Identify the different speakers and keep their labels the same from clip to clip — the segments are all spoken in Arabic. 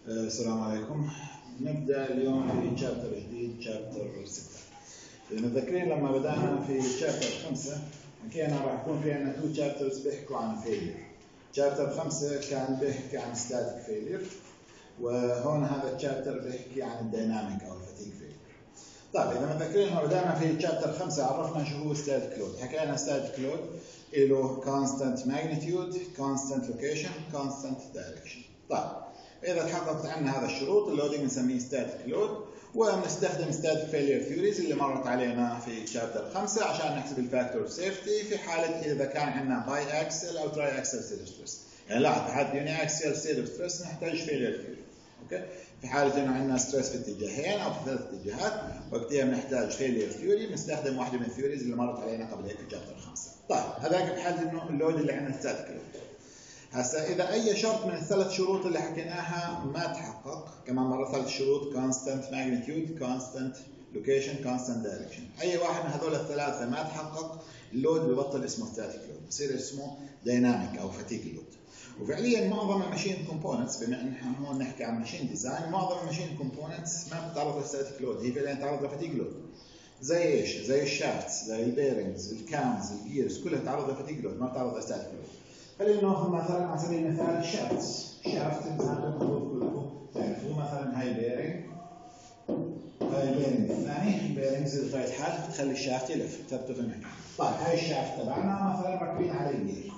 Speaker 1: السلام عليكم. نبدأ اليوم في شابتر جديد، شابتر 6. متذكرين لما بدأنا في شابتر 5 حكينا راح يكون في عندنا 2 شابترز بيحكوا عن فيلير. شابتر 5 كان بيحكي عن ستاتيك فيلير، وهون هذا الشابتر بيحكي عن الديناميك أو الفتيك فيلير. طيب إذا متذكرين لما بدأنا في شابتر 5 عرفنا شو هو ستاتيك لود. حكينا ستاتيك لود له constant magnitude, constant location, constant direction. طيب إذا تحققت عنا هذا الشروط اللودنج بنسميه ستاتيك لود، وبنستخدم ستاتيك فيلير ثيوريز اللي مرت علينا في شابتر 5 عشان نحسب الفاكتور اوف سيفتي في حالة إذا كان عندنا باي اكسل أو تراي اكسل ستيت اوف ستريس. يعني لاحظ في حالة يوني اكسل ستيت اوف ستريس نحتاج فيلير ثيوري. اوكي؟ في حالة إنه عندنا ستريس في اتجاهين أو في 3 اتجاهات وقتها بنحتاج فيلير ثيوري، بنستخدم واحدة من الثيوريز اللي مرت علينا قبل هيك في شابتر 5. طيب هذاك في حالة إنه اللود اللي عندنا ستاتيك لود. هسا إذا أي شرط من الثلاث شروط اللي حكيناها ما تحقق، كمان مرة 3 شروط constant magnitude, constant location, constant direction، أي واحد من هذول الثلاثة ما تحقق اللود ببطل اسمه static load، بصير اسمه dynamic أو fatigue load. وفعليا معظم الماشين كومبوننتس، بما ان احنا هون نحكي عن ماشين ديزاين، معظم الماشين كومبوننتس ما بتتعرض لستاتيك لود، هي فعليا بتتعرض لفتيج لود. زي ايش؟ زي الشافتس، زي البيرنجز، الكامز، الجيرز، كلها بتتعرض لفتيج لود، ما بتتعرض لستاتيك لود. خلينا ناخذ مثلا على سبيل المثال الشافتس. شافت مثلا المفروض كلكم تعرفوا مثلا هاي بيرنج، هاي البيرنج الثاني، البيرنجز اللي في حال بتخلي الشافت يلف ثبته في المكان. طيب هاي الشافت تبعنا مثلا راكبين على الجير.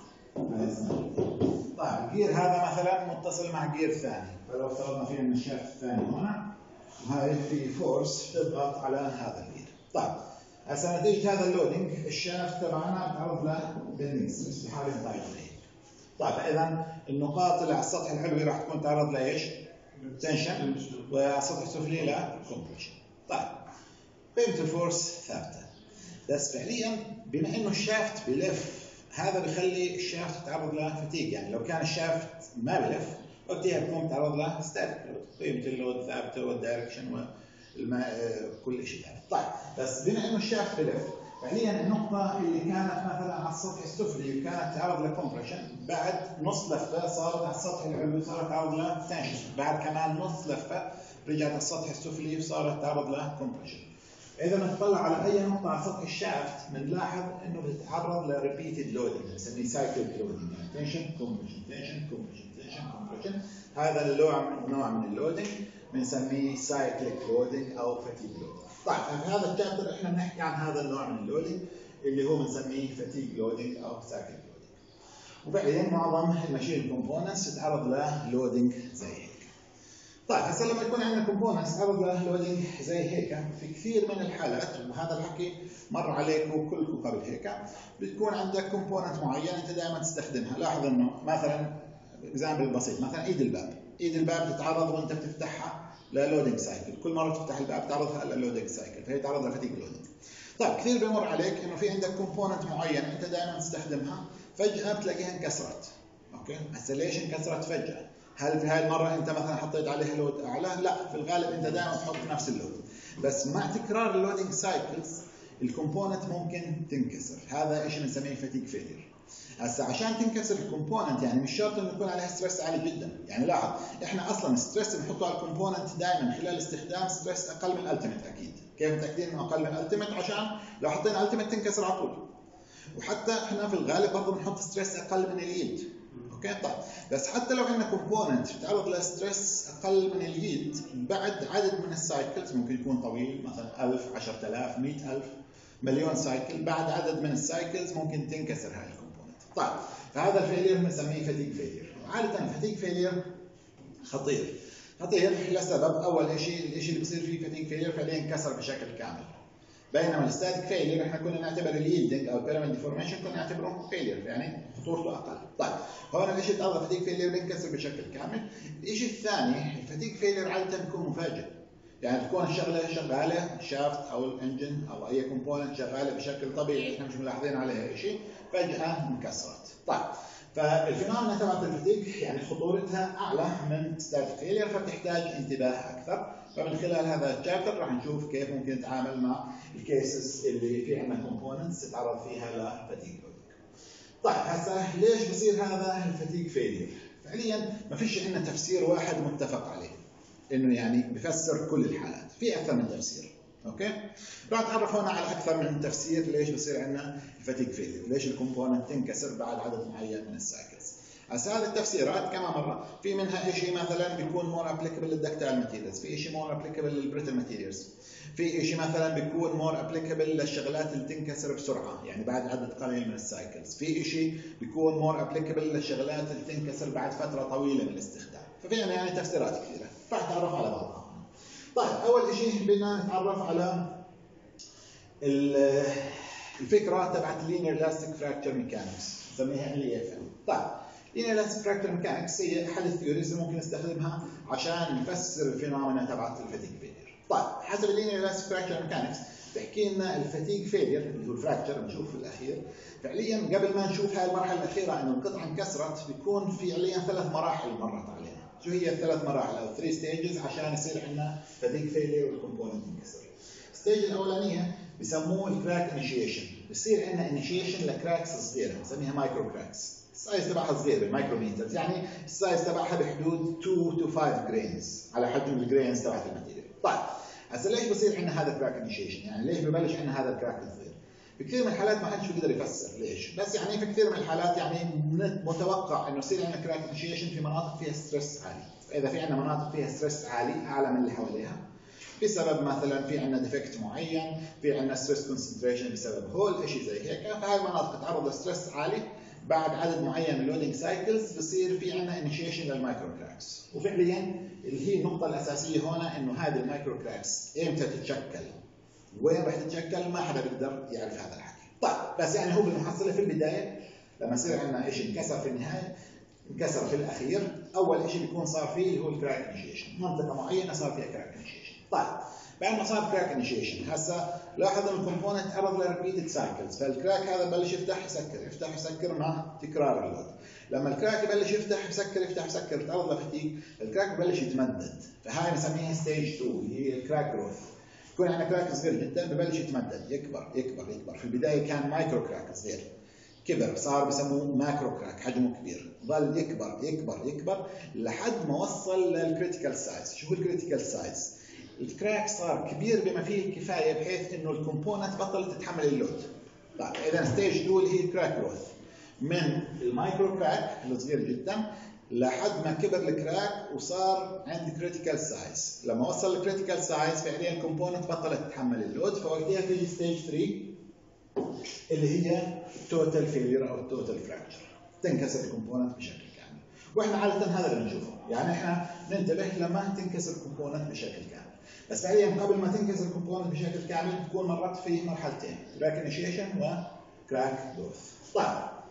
Speaker 1: طيب الجير هذا مثلا متصل مع جير ثاني، فلو افترضنا فيه ان الشافت الثاني هنا وهاي في فورس تضغط على هذا الجير. طيب هسه نتيجه هذا اللودنج الشافت تبعنا بتعرض له بندنج في حاله ضعيفه. طيب اذا النقاط اللي على السطح العلوي راح تكون تعرض لايش؟ تنشن، وعلى السطح السفلي لا كومبريشن. طيب قيمه الفورس ثابته، بس فعليا بما انه الشافت بلف هذا بخلي الشافت يتعرض لفتيج. يعني لو كان الشافت ما بلف وقتها بتكون تعرض له ستاتيك لود، قيمه اللود ثابته والدايركشن وكل شيء ثابت. طيب بس بما انه الشافت بلف فعليا النقطه اللي كانت مثلا على السطح السفلي وكانت تعرض لكمبريشن بعد نص لفه صارت على السطح العلوي صارت تعرض لتنشن، بعد كمان نص لفه رجعت على السطح السفلي وصارت تعرض لكمبريشن. إذا نطلع على أي نقطة على سطح الشافت بنلاحظ إنه بتتعرض لريبيتد لودنج، بنسميه سايكل لودنج، تنشن كومبريشن تنشن كومبريشن تنشن كومبريشن. هذا النوع من اللودنج بنسميه سايكليك لودنج أو فتيج لودنج. طيب في هذا الشابتر إحنا بنحكي عن هذا النوع من اللودنج اللي هو بنسميه فتيج لودنج أو سايكليك لودنج. وفعليا معظم الماشين كومبوننتس تتعرض له لودنج زي هيك. طيب هسه لما يكون عندنا كومبوننتس تعرض له لودنج زي هيك في كثير من الحالات، وهذا الحكي مر عليكم كلكم قبل هيك، بتكون عندك كومبوننت معين انت دائما تستخدمها. لاحظ انه مثلا اكزامبل بسيط، مثلا ايد الباب تتعرض وانت بتفتحها للودنج سايكل، كل مره تفتح الباب تعرضها للودنج سايكل، فهي تعرض لفتيج لودنج. طيب كثير بمر عليك انه في عندك كومبوننت معين انت دائما تستخدمها فجاه بتلاقيها انكسرت. اوكي هسه ليش انكسرت فجاه؟ هل في هاي المرة أنت مثلا حطيت عليها لود أعلى؟ لا، في الغالب أنت دائما تحط نفس اللود، بس مع تكرار اللودنج سايكلز الكومبوننت ممكن تنكسر. هذا إيش بنسميه فتيج فيلير. هسه عشان تنكسر الكومبوننت يعني مش شرط إنه يكون عليها ستريس عالي جدا. يعني لاحظ إحنا أصلا ستريس بنحطه على الكومبوننت دائما خلال استخدام ستريس أقل من الألتيميت. أكيد كيف متأكدين إنه أقل من الألتيميت؟ عشان لو حطينا الألتيميت تنكسر على طول. وحتى إحنا في الغالب برضه بنحط ستريس أقل من اليلد. اوكي طيب بس حتى لو عندنا كومبوننت بتعرض لستريس اقل من اليلد بعد عدد من السايكلز ممكن يكون طويل، مثلا 1000 10000 100000 مليون سايكل، بعد عدد من السايكلز ممكن تنكسر هاي الكومبوننت. طيب فهذا الفيلير بنسميه فتيج فيلير. عاده الفتيج فيلير خطير لسبب، اول شيء الشيء اللي بصير فيه فتيج فيلير فعليا انكسر بشكل كامل، بينما الستاتيك فيلير احنا كنا نعتبر اليلدنج او البيراميد ديفورميشن كنا نعتبره فيلير، يعني خطورته اقل. طيب هون الشيء الأول الفتيج فيلير بينكسر بشكل كامل. الشيء الثاني الفتيج فيلير عاده بيكون مفاجئ، يعني تكون الشغله شغاله شافت او الانجن او اي كومبوننت شغاله بشكل طبيعي احنا مش ملاحظين عليها شيء، فجاه انكسرت. طيب فالفينومينا تبعت الفتيج يعني خطورتها اعلى من ستاتيك فيلير، فبتحتاج انتباه اكثر. فمن خلال هذا الشابتر راح نشوف كيف ممكن نتعامل مع الكيسز اللي في عندنا كومبوننتس تتعرض فيها لفتيج لودنج. طيب هسه ليش بصير هذا الفتيج فيلير؟ فعليا ما فيش عندنا تفسير واحد متفق عليه انه يعني بفسر كل الحالات، في اكثر من تفسير. اوكي، راح اتعرف هنا على اكثر من تفسير ليش بصير عندنا الفاتيج فيلير، ليش الكومبوننت تنكسر بعد عدد معين من السايكلز. هسه هذه التفسيرات كمان مره في منها شيء مثلا بيكون مور ابليكابل للدكتايل ماتيريالز، في شيء مور ابليكابل للبريتل ماتيريالز، في شيء مثلا بيكون مور ابليكابل للشغلات اللي تنكسر بسرعه يعني بعد عدد قليل من السايكلز، في شيء بيكون مور ابليكابل للشغلات اللي تنكسر بعد فتره طويله من الاستخدام. ففي يعني تفسيرات كثيره، راح نتعرف على بعضها. طيب اول شيء بدنا نتعرف على الفكره تبعت اللينير الاستيك فراكتشر ميكانكس، نسميها LEFM. طيب Linear Elastic Fracture Mechanics هي احد الثيوريز اللي ممكن نستخدمها عشان نفسر الفينومينا تبعت الفاتيج فيلير. طيب حسب Linear Elastic Fracture Mechanics بتحكي لنا الفاتيج فيلير اللي هو الفراكتشر بنشوف في الاخير، فعليا قبل ما نشوف هاي المرحله الاخيره انه القطعه انكسرت بيكون فعليا 3 مراحل مرت علينا. شو هي الثلاث مراحل او 3 ستيجز عشان يصير عندنا فاتيج فيلير والكومبوننت ينكسر؟ الستيج الاولانيه بسموه الكراك انيشيشن، بصير عندنا انيشيشن لكراكس صغيره بنسميها مايكرو كراكس، السايز تبعها صغير بالمايكروميترز، يعني السايز تبعها بحدود 2 to 5 جرينز على حجم الجرينز تبعت الماتيريال. طيب هسه ليش بصير عندنا هذا الكراك انيشيشن؟ يعني ليش ببلش عندنا هذا الكراك الصغير؟ في كثير من الحالات ما حدش بيقدر يفسر ليش، بس يعني في كثير من الحالات يعني متوقع انه يصير عندنا كراك انيشيشن في مناطق فيها ستريس عالي، فاذا في عندنا مناطق فيها ستريس عالي اعلى من اللي حواليها بسبب مثلا في عندنا ديفكت معين، في عندنا ستريس كونسنتريشن بسبب هول شيء زي هيك، فهاي المناطق تتعرض لستريس عالي بعد عدد معين من اللودنج سايكلز بصير في عندنا انيشيشن للمايكرو كراكس. وفعليا اللي هي النقطه الاساسيه هنا انه هذه المايكرو كراكس امتى تتشكل وين رح تتشكل ما حدا بيقدر يعرف هذا الحكي. طيب بس يعني هو بالمحصله في البدايه لما يصير عندنا شيء انكسر في النهايه انكسر في الاخير، اول شيء بيكون صار فيه اللي هو الكراك انيشيشن، منطقه معينه صار فيها كراك انيشيشن. طيب بعد ما صار كراك انيشيشن هسه لاحظ ان الكومبوننت تعرض لريبيتد سايكلز، فالكراك هذا ببلش يفتح يسكر يفتح يسكر مع تكرار اللود. لما الكراك يبلش يفتح يسكر يفتح يسكر تعرض لفتيج، الكراك ببلش يتمدد، فهاي بنسميها ستيج 2 اللي هي الكراك جروث. يكون عندنا كراك صغير جدا ببلش يتمدد يكبر يكبر يكبر، في البدايه كان مايكرو كراك صغير، كبر صار بسموه ماكرو كراك حجمه كبير، ظل يكبر يكبر يكبر لحد ما وصل للكريتيكال سايز. شو هو الكريتيكال سايز؟ الكراك صار كبير بما فيه الكفايه بحيث انه الكومبوننت بطلت تتحمل اللود. طيب اذا ستيج 2 اللي هي الكراك جروث، من المايكرو كراك الصغير جدا لحد ما كبر الكراك وصار عند كريتيكال سايز. لما وصل الكريتيكال سايز فعليا الكومبوننت بطلت تتحمل اللود، فوقتها تيجي ستيج 3 اللي هي التوتال فيلير او التوتال فراكتشر، تنكسر الكومبوننت بشكل كامل. واحنا عاده هذا اللي بنشوفه، يعني احنا ننتبه لما تنكسر الكومبوننت بشكل كامل. بس فعليا قبل ما تنكسر الكومبوننت بشكل كامل تكون مرت في مرحلتين، كراك انيشيشن وكراك جروث. طيب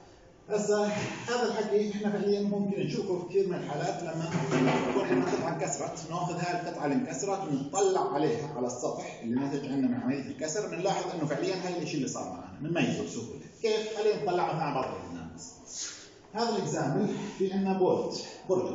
Speaker 1: هسه هذا الحكي احنا فعليا ممكن نشوفه في كثير من الحالات لما تكون عندنا قطعه انكسرت، ناخذ هاي القطعه اللي انكسرت ونطلع عليها على السطح اللي نتج عنه من عمليه الكسر، بنلاحظ انه فعليا هاي الشيء اللي صار معنا بنميزه بسهوله. كيف؟ خلينا نطلع مع بعض الناس. هذا الاكزامبل في عندنا بولت برجر.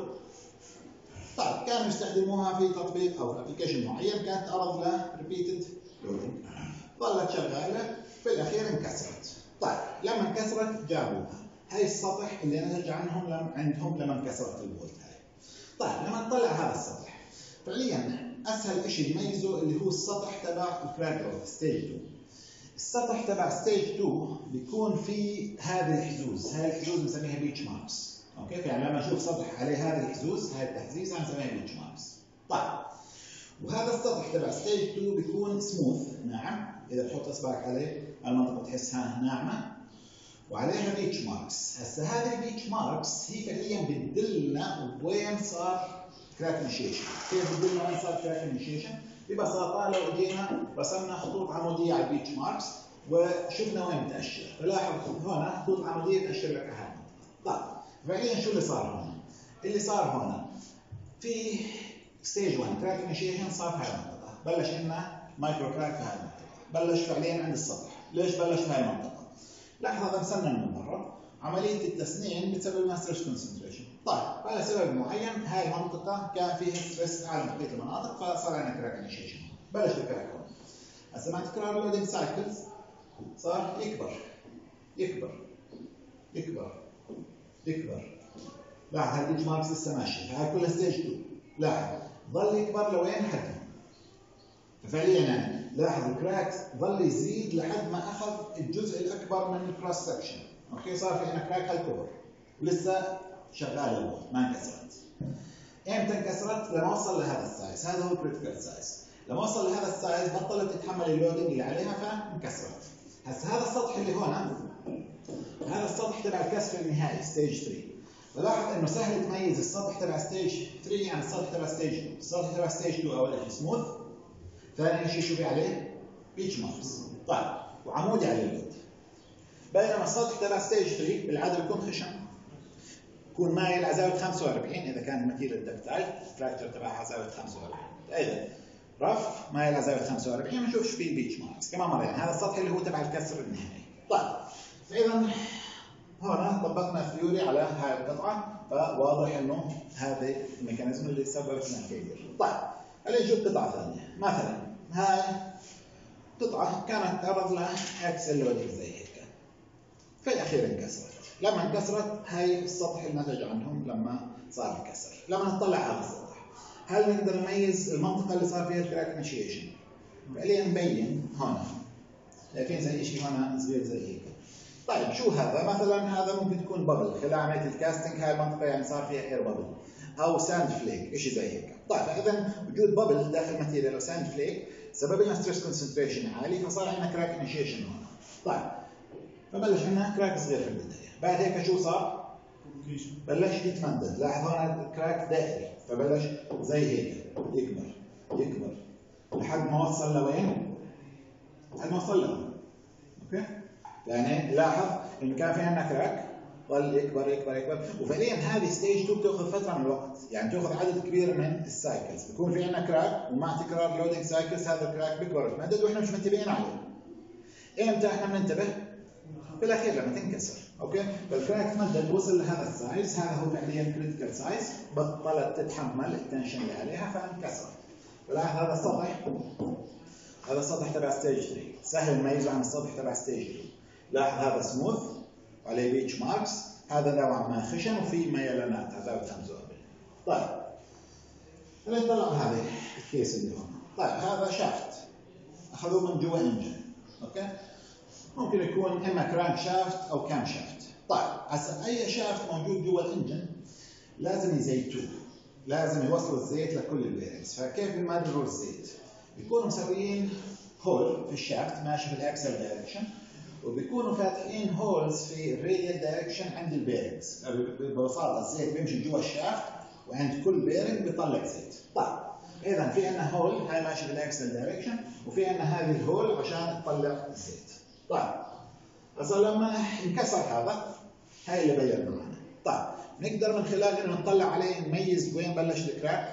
Speaker 1: طيب كانوا يستخدموها في تطبيق او ابلكيشن معين، كانت تعرض لريبيتد لودنج، ظلت شغاله في الاخير انكسرت. طيب لما انكسرت جابوها، هاي السطح اللي نتج عندهم لما انكسرت البولت هاي. طيب لما نطلع هذا السطح فعليا اسهل شيء نميزه اللي هو السطح تبع الكراك جروث ستيج 2. السطح تبع ستيج 2 بيكون في هذه الحزوز، هاي الحزوز بنسميها بيتش ماركس. اوكي، يعني لما نشوف سطح عليه هذه الحزوز هاي التحزيز بنسميها بيتش ماركس. طيب وهذا السطح تبع ستيج 2 بيكون سموث ناعم، اذا تحط اصبعك عليه المنطقه تحسها ناعمه وعليها بيتش ماركس. هسه هذه البيتش ماركس هي فعليا بتدلنا وين صار كراك انيشيشن. كيف بتدلنا وين صار كراك انيشيشن؟ ببساطه لو اجينا رسمنا خطوط عموديه على البيتش ماركس وشفنا وين بتاشر، فلاحظ هنا خطوط عموديه تاشر لك هاي المنطقه. طيب فعليا شو اللي صار هون؟ اللي صار هون في ستيج 1 كراك انيشيشن صار في هاي المنطقه، بلش عندنا مايكرو كراك في هاي المنطقه، بلش فعليا عند السطح. ليش بلش في هاي المنطقه؟ لحظه هذا مسنن من برا، عمليه التسنين بتسبب لنا ستريس كونسنتريشن. طيب على سبب معين هاي المنطقه كان فيها ستريس اعلى من بقيه المناطق فصار عندنا كراك انيشيشن، بلش الكراك هون. هسه مع تكرار اللودنج سايكلز صار يكبر يكبر يكبر يكبر لاحظ هالبيتش ماركس لسه ماشيه، فهي كلها ستيج 2. لاحظ ظل يكبر لوين حد هون. ففعليا يعني لاحظ الكراك ظل يزيد لحد ما اخذ الجزء الاكبر من الكروس سكشن. اوكي صار في هنا كراك هالكبر ولسه شغاله ما انكسرت. امتى انكسرت؟ لما وصل لهذا السايز، هذا هو الكريتيكال سايز. لما وصل لهذا السايز بطلت تتحمل اللودنج اللي عليها فانكسرت. هسه هذا السطح اللي هون، هذا السطح تبع الكسر النهائي ستيج 3. ولاحظ انه سهل تميز السطح تبع ستيج 3 عن السطح تبع ستيج 2. السطح تبع ستيج 2 اول شيء سموث، ثاني شيء شو في عليه؟ بيتش ماركس. طيب وعمودي على اللود. بينما السطح تبع ستيج 3 بالعاده بيكون خشن، يكون مايل على زاويه 45 اذا كان الماتيريال دكتايل، الفراكتشر تبعها زاويه 45. اذا رف مايل على زاويه 45 ما نشوفش فيه بيتش ماركس كمان مره. يعني هذا السطح اللي هو تبع الكسر النهائي. طيب فاذا هنا طبقنا الثيوري على هاي القطعه، فواضح انه هذا الميكانيزم اللي سببت لنا الفيلير. طيب خلينا نشوف قطعه ثانيه. مثلا هاي قطعه كانت تعرض لها اكسل لودنج زي هيك، في الاخير انكسرت. لما انكسرت هاي السطح اللي نتج عنهم لما صار الكسر. لما نطلع على السطح هل نقدر نميز المنطقه اللي صار فيها الكراك انيشيشن؟ فعليا نبين هون، شايفين زي شيء هون صغير زي هيك. طيب شو هذا؟ مثلا هذا ممكن تكون بابل خلال عمليه الكاستنج، هاي المنطقه يعني صار فيها اير بابل او ساند فليك شيء زي هيك. طيب فاذا وجود بابل داخل ماتيريال او ساند فليك سبب لنا ستريس كونسنتريشن عالي، فصار عندنا كراك انيشيشن هون. طيب فبلش عندنا كراك صغير في البدايه، بعد هيك شو صار؟ بلش يتمدد. لاحظ هون الكراك دائري، فبلش زي هيك يكبر يكبر لحد ما وصل لوين؟ لحد ما وصل لهون. اوكي؟ يعني لاحظ انه كان في عندنا كراك ظل يكبر يكبر يكبر، وفعليا هذه ستيج 2 بتاخذ فتره من الوقت، يعني تاخذ عدد كبير من السايكلز. بيكون في عندنا كراك ومع تكرار لودنج سايكلز هذا الكراك بيكبر يتمدد واحنا مش منتبهين عليه. امتى احنا بننتبه؟ بالاخير لما تنكسر. اوكي؟ فالكراك تمدد وصل لهذا السايز، هذا هو فعليا كريتيكال سايز، بطلت تتحمل التنشن اللي عليها فانكسرت. ولاحظ هذا السطح، هذا السطح تبع ستيج 3 سهل نميزه عن السطح تبع ستيج 2. لاحظ هذا سموث وعليه بيتش ماركس، هذا نوعا ما خشن وفي ميلانات على زاويه 45. طيب خلينا نطلع هذه الكيس اللي هون. طيب هذا شافت اخذوه من جوا انجن. اوكي؟ ممكن يكون اما كرانك شافت او كام شافت. طيب هسه اي شافت موجود جوا الانجن لازم يزيتوه، لازم يوصلوا الزيت لكل البيرنجز. فكيف بيمرروا الزيت؟ بيكونوا مسويين هول في الشافت ماشي في الاكسل دايركشن، وبيكونوا فاتحين هولز في الراديال دايركشن عند البيرنجز. ببساطه الزيت بيمشي جوا الشافت وعند كل بيرنج بيطلع زيت. طيب اذا في عندنا هول هاي ماشي في الاكسل دايركشن، وفي عندنا هذه الهول عشان تطلع الزيت. طيب هسه لما انكسر هذا، هاي اللي بينا معنا. طيب نقدر من خلال انه نطلع عليه نميز وين بلش الكراك.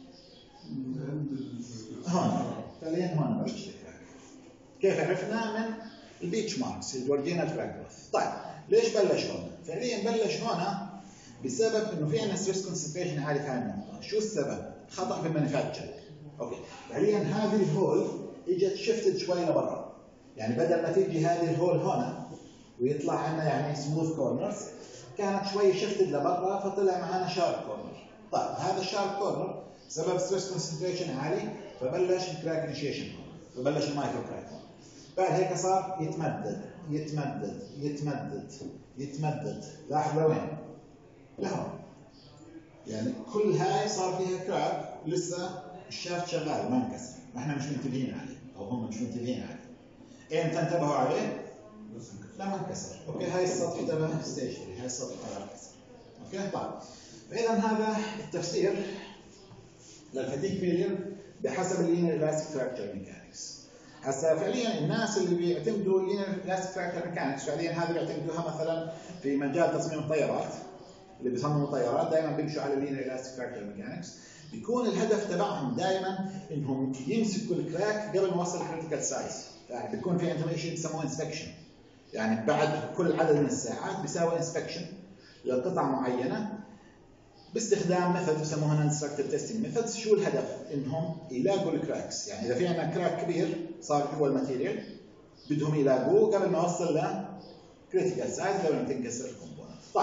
Speaker 1: هون فعليا هون بلش الكراك. كيف عرفنا؟ من البيتش ماركس اللي ورجينا الكراك جروث. طيب ليش بلش هون؟ فعليا بلش هون بسبب انه في عندنا ستريس كونسنتريشن عالي في هاي المنطقه. شو السبب؟ خطا في المانيفاكتشر. اوكي فعليا هذه الهول اجت شفتت شوي لبرا، يعني بدل ما تيجي هذه الهول هون ويطلع عندنا يعني سموث كورنرز، كانت شوي شفتد لبرا فطلع معنا شارب كورنر. طيب هذا الشارب كورنر سبب ستريس كونسنتريشن عالي، فبلش الكراك انيشيشن هون، فبلش المايكرو كراك هون. بعد هيك صار يتمدد يتمدد يتمدد يتمدد. لاحظ لوين؟ لهون. يعني كل هاي صار فيها كراك ولسه الشافت شغال ما انكسر، واحنا مش منتبهين عليه او هم مش منتبهين عليه. امتى انتبهوا عليه؟ لما انكسر. اوكي هاي السطح تبع ستيج 3، هاي السطح تبع الكسر. اوكي طيب فاذا هذا التفسير للفتيك فيلير بحسب اللينير الاستيك فراكشر ميكانكس. هسه فعليا الناس اللي بيعتمدوا اللينير الاستيك فراكشر ميكانكس فعليا هذا بيعتمدوها مثلا في مجال تصميم الطيارات، اللي بيصمموا طيارات دائما بيمشوا على اللينير الاستيك فراكشر ميكانكس. بيكون الهدف تبعهم دائما انهم يمسكوا الكراك قبل ما يوصل الكريتيكال سايز. يعني بيكون في عندهم شيء بيسموه انسبكشن، يعني بعد كل عدد من الساعات بيساوي انسبكشن لقطعه معينه باستخدام ميثود بسموها نون ديستركتيف تيستنج ميثودز. شو الهدف؟ انهم يلاقوا الكراكس. يعني اذا في عندنا كراك كبير صار جوا الماتيريال بدهم يلاقوه قبل ما يوصل ل كريتيكال سايز قبل ما تنكسر الكومبوننت. طيب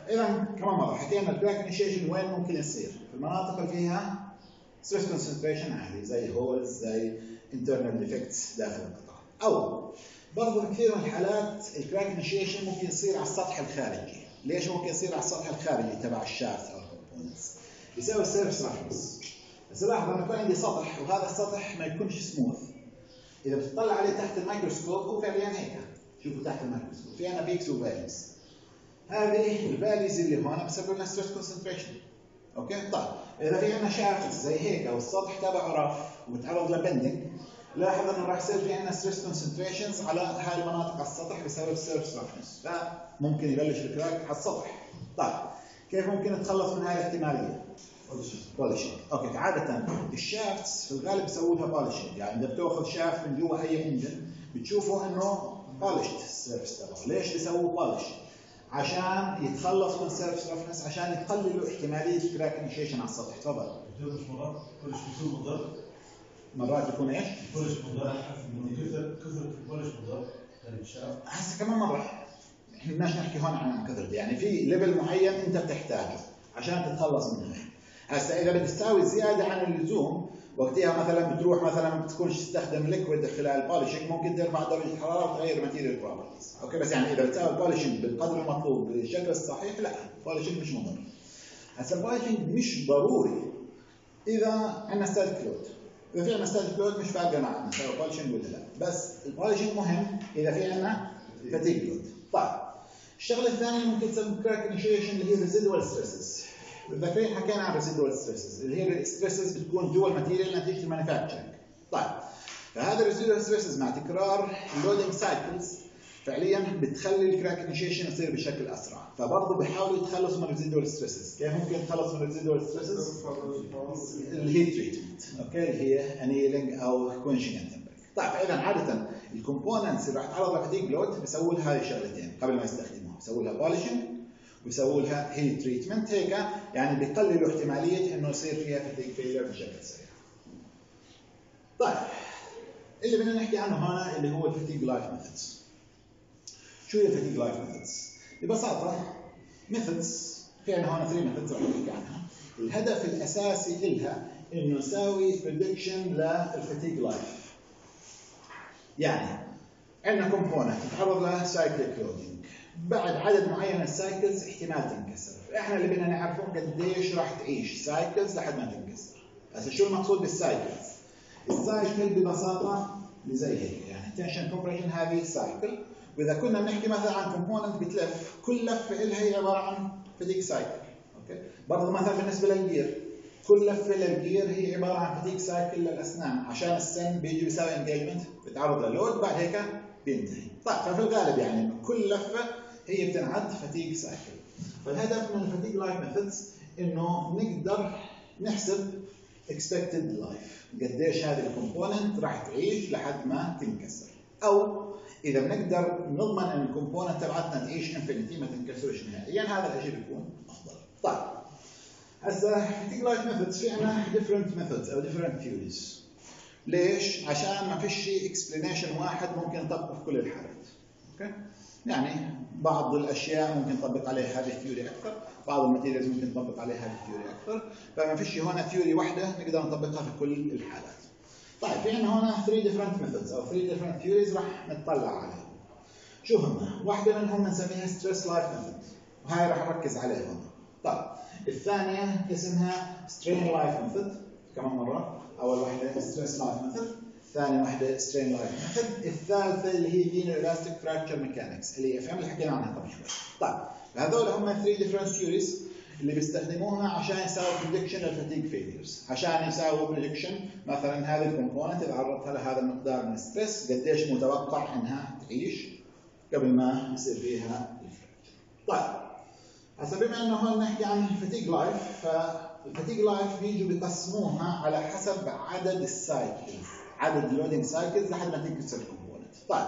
Speaker 1: اذا كمان مره حكينا الكراك انيشيشن وين ممكن يصير؟ في المناطق اللي فيها ستريس كونسنتريشن عالي زي هولز زي انترنال ديفكتس داخل القطعه، او برضه كثير من الحالات الكراك انيشيشن ممكن يصير على السطح الخارجي. ليش ممكن يصير على السطح الخارجي تبع الشافت او الكومبوننتس؟ بيساوي سيرفس رفنس. بس لاحظ لما يكون عندي سطح وهذا السطح ما يكونش سموث، اذا بتطلع عليه تحت الميكروسكوب هو فعليا هيك، شوفوا تحت الميكروسكوب في عندنا بيكس وفاليز. هذه الفاليز اللي هون بسبب لنا ستريس كونسنتريشن. اوكي؟ طيب اذا في عندنا شافت زي هيك او السطح تبعه رف ومتعرض لبندنج، لاحظ انه راح يصير في عندنا ستريس كونسنتريشنز على هاي المناطق على السطح بسبب السيرفس رفنس، فممكن يبلش الكراك على السطح. طيب كيف ممكن نتخلص من هاي الاحتماليه؟ بولشنج. اوكي، عاده الشافتس في الغالب بيسووا لها بولشنج، يعني اذا بتاخذ شافت من جوا اي انجن بتشوفوا انه بولشت السيرفس تبعه. ليش بيسووا بولش؟ عشان يتخلصوا من السيرفس رفنس، عشان يقللوا احتماليه كراك انيشيشن على السطح. تفضل.
Speaker 2: مش مرات بولش بيكون مضر.
Speaker 1: مرات يكون ايش؟
Speaker 2: بولش مضر، كثر البولش مضر للشافت.
Speaker 1: هسه كمان مره احنا بدناش نحكي هون عن كثرة، يعني في ليفل معين انت بتحتاجه عشان تتخلص منه. هسه اذا بدك تساوي زياده عن اللزوم وقتها مثلا بتروح مثلا ما بتكونش تستخدم ليكويد خلال البولشنج، ممكن ترفع درجه الحراره وتغير ماتيريال بروبرتيز. اوكي، بس يعني اذا بتساوي البولشنج بالقدر المطلوب بالشكل الصحيح لا، البولشنج مش مضر. هسه البولشنج مش ضروري اذا عندنا ستاتيك لود. اذا في عندنا ستاتيك لود مش فارقه معنا نسوي بولشنج ولا لا، بس البولشنج مهم اذا في عندنا فاتيج لود. طيب الشغله الثانيه ممكن تسبب كراك انيشيشن اللي هي ريزيدوال ستريسز. متذكرين حكينا عن ريزيدوال ستريسز اللي هي الستريسز بتكون جوا الماتيريال نتيجه المانيفاكتشرنج. طيب فهذا الريزيدوال ستريسز مع تكرار اللودنج سايكلز فعليا بتخلي الكراك انيشيشن يصير بشكل اسرع، فبرضه بيحاولوا يتخلصوا من الريزيدوال ستريسز. كيف ممكن يتخلصوا من الريزيدوال ستريسز؟ الهيت تريتمنت. اوكي، اللي هي انيلينج او كوينشنج اند تمبرينج. طيب اذا عاده الكومبوننتس اللي راح تتعرض لفاتيج لود بيسووا لها هذه الشغلتين قبل ما يستخدموها، بيسووا لها بولشنج ويسووا لها هيت تريتمنت. هيك يعني بيقللوا احتماليه انه يصير فيها فاتيج فيلير بشكل سريع. طيب اللي بدنا نحكي عنه هنا اللي هو الفاتيج لايف ميثودز. شو هي الفاتيج لايف ميثودز؟ ببساطه ميثودز في عندنا هون 3 ميثودز رح نحكي عنها. الهدف الاساسي لها انه نساوي بريدكشن للفاتيج لايف. يعني عندنا كومبوننت تتعرض له سايكليك لودينج، بعد عدد معين من السايكلز احتمال تنكسر، احنا اللي بدنا نعرفه قديش راح تعيش سايكلز لحد ما تنكسر. هسه شو المقصود بالسايكلز؟ السايكل ببساطه اللي زي هيك، يعني تنشن كومبريشن هذه سايكل، واذا كنا بنحكي مثلا عن كومبوننت بتلف كل لفه لها هي عباره عن فاتيج سايكل. اوكي، برضه مثلا بالنسبه للجير كل لفه للجير هي عباره عن فاتيج سايكل للاسنان، عشان السن بيجي بيساوي انجيجمنت بتعرض للود بعد هيك بينتهي. طيب ففي الغالب يعني كل لفه هي بتنعد فاتيج سايكل. فالهدف من الفاتيج لايف ميثودز انه نقدر نحسب expected life، قديش هذه الكومبوننت راح تعيش لحد ما تنكسر، او اذا بنقدر نضمن ان الكومبوننت تبعتنا تعيش انفينيتي ما تنكسرش نهائيا، هذا الشيء بيكون افضل. طيب هسه فاتيج لايف ميثودز في عندنا different methods او different theories. ليش؟ عشان ما فيش شيء explanation واحد ممكن نطبقه في كل الحالات. اوكي؟ يعني بعض الاشياء ممكن نطبق عليها هذه الثيوري اكثر، بعض الماتيريالز ممكن نطبق عليها هذه الثيوري اكثر، فما فيش هنا ثيوري واحده نقدر نطبقها في كل الحالات. طيب في عندنا هنا 3 different methods او 3 different theories راح نطلع عليهم. شو هم؟ واحده منهم بنسميها ستريس لايف ميثود، وهاي راح نركز عليها هنا. طيب الثانيه اسمها سترين لايف ميثود، كمان مره، اول واحده ستريس لايف ميثود، ثاني واحده سترين لايف ميثود، الثالثه اللي هي لينير الاستيك فراكشر ميكانكس اللي هي FM اللي حكينا عنها قبل شوي. طيب هذول هم 3 different theories اللي بيستخدموها عشان يساووا بريدكشن للفاتيج فيليرز، عشان يساووا بريدكشن مثلا هذه الكومبوننت اذا عرضتها لهذا المقدار من الستريس قديش متوقع انها تعيش قبل ما يصير فيها الفراكشر. طيب هسه بما انه هون نحكي عن الفاتيج لايف، فالفاتيج لايف بيجوا بيقسموها على حسب عدد السايكلز، عدد اللودنج سايكلز لحد ما تنكسر الكومبوننت. طيب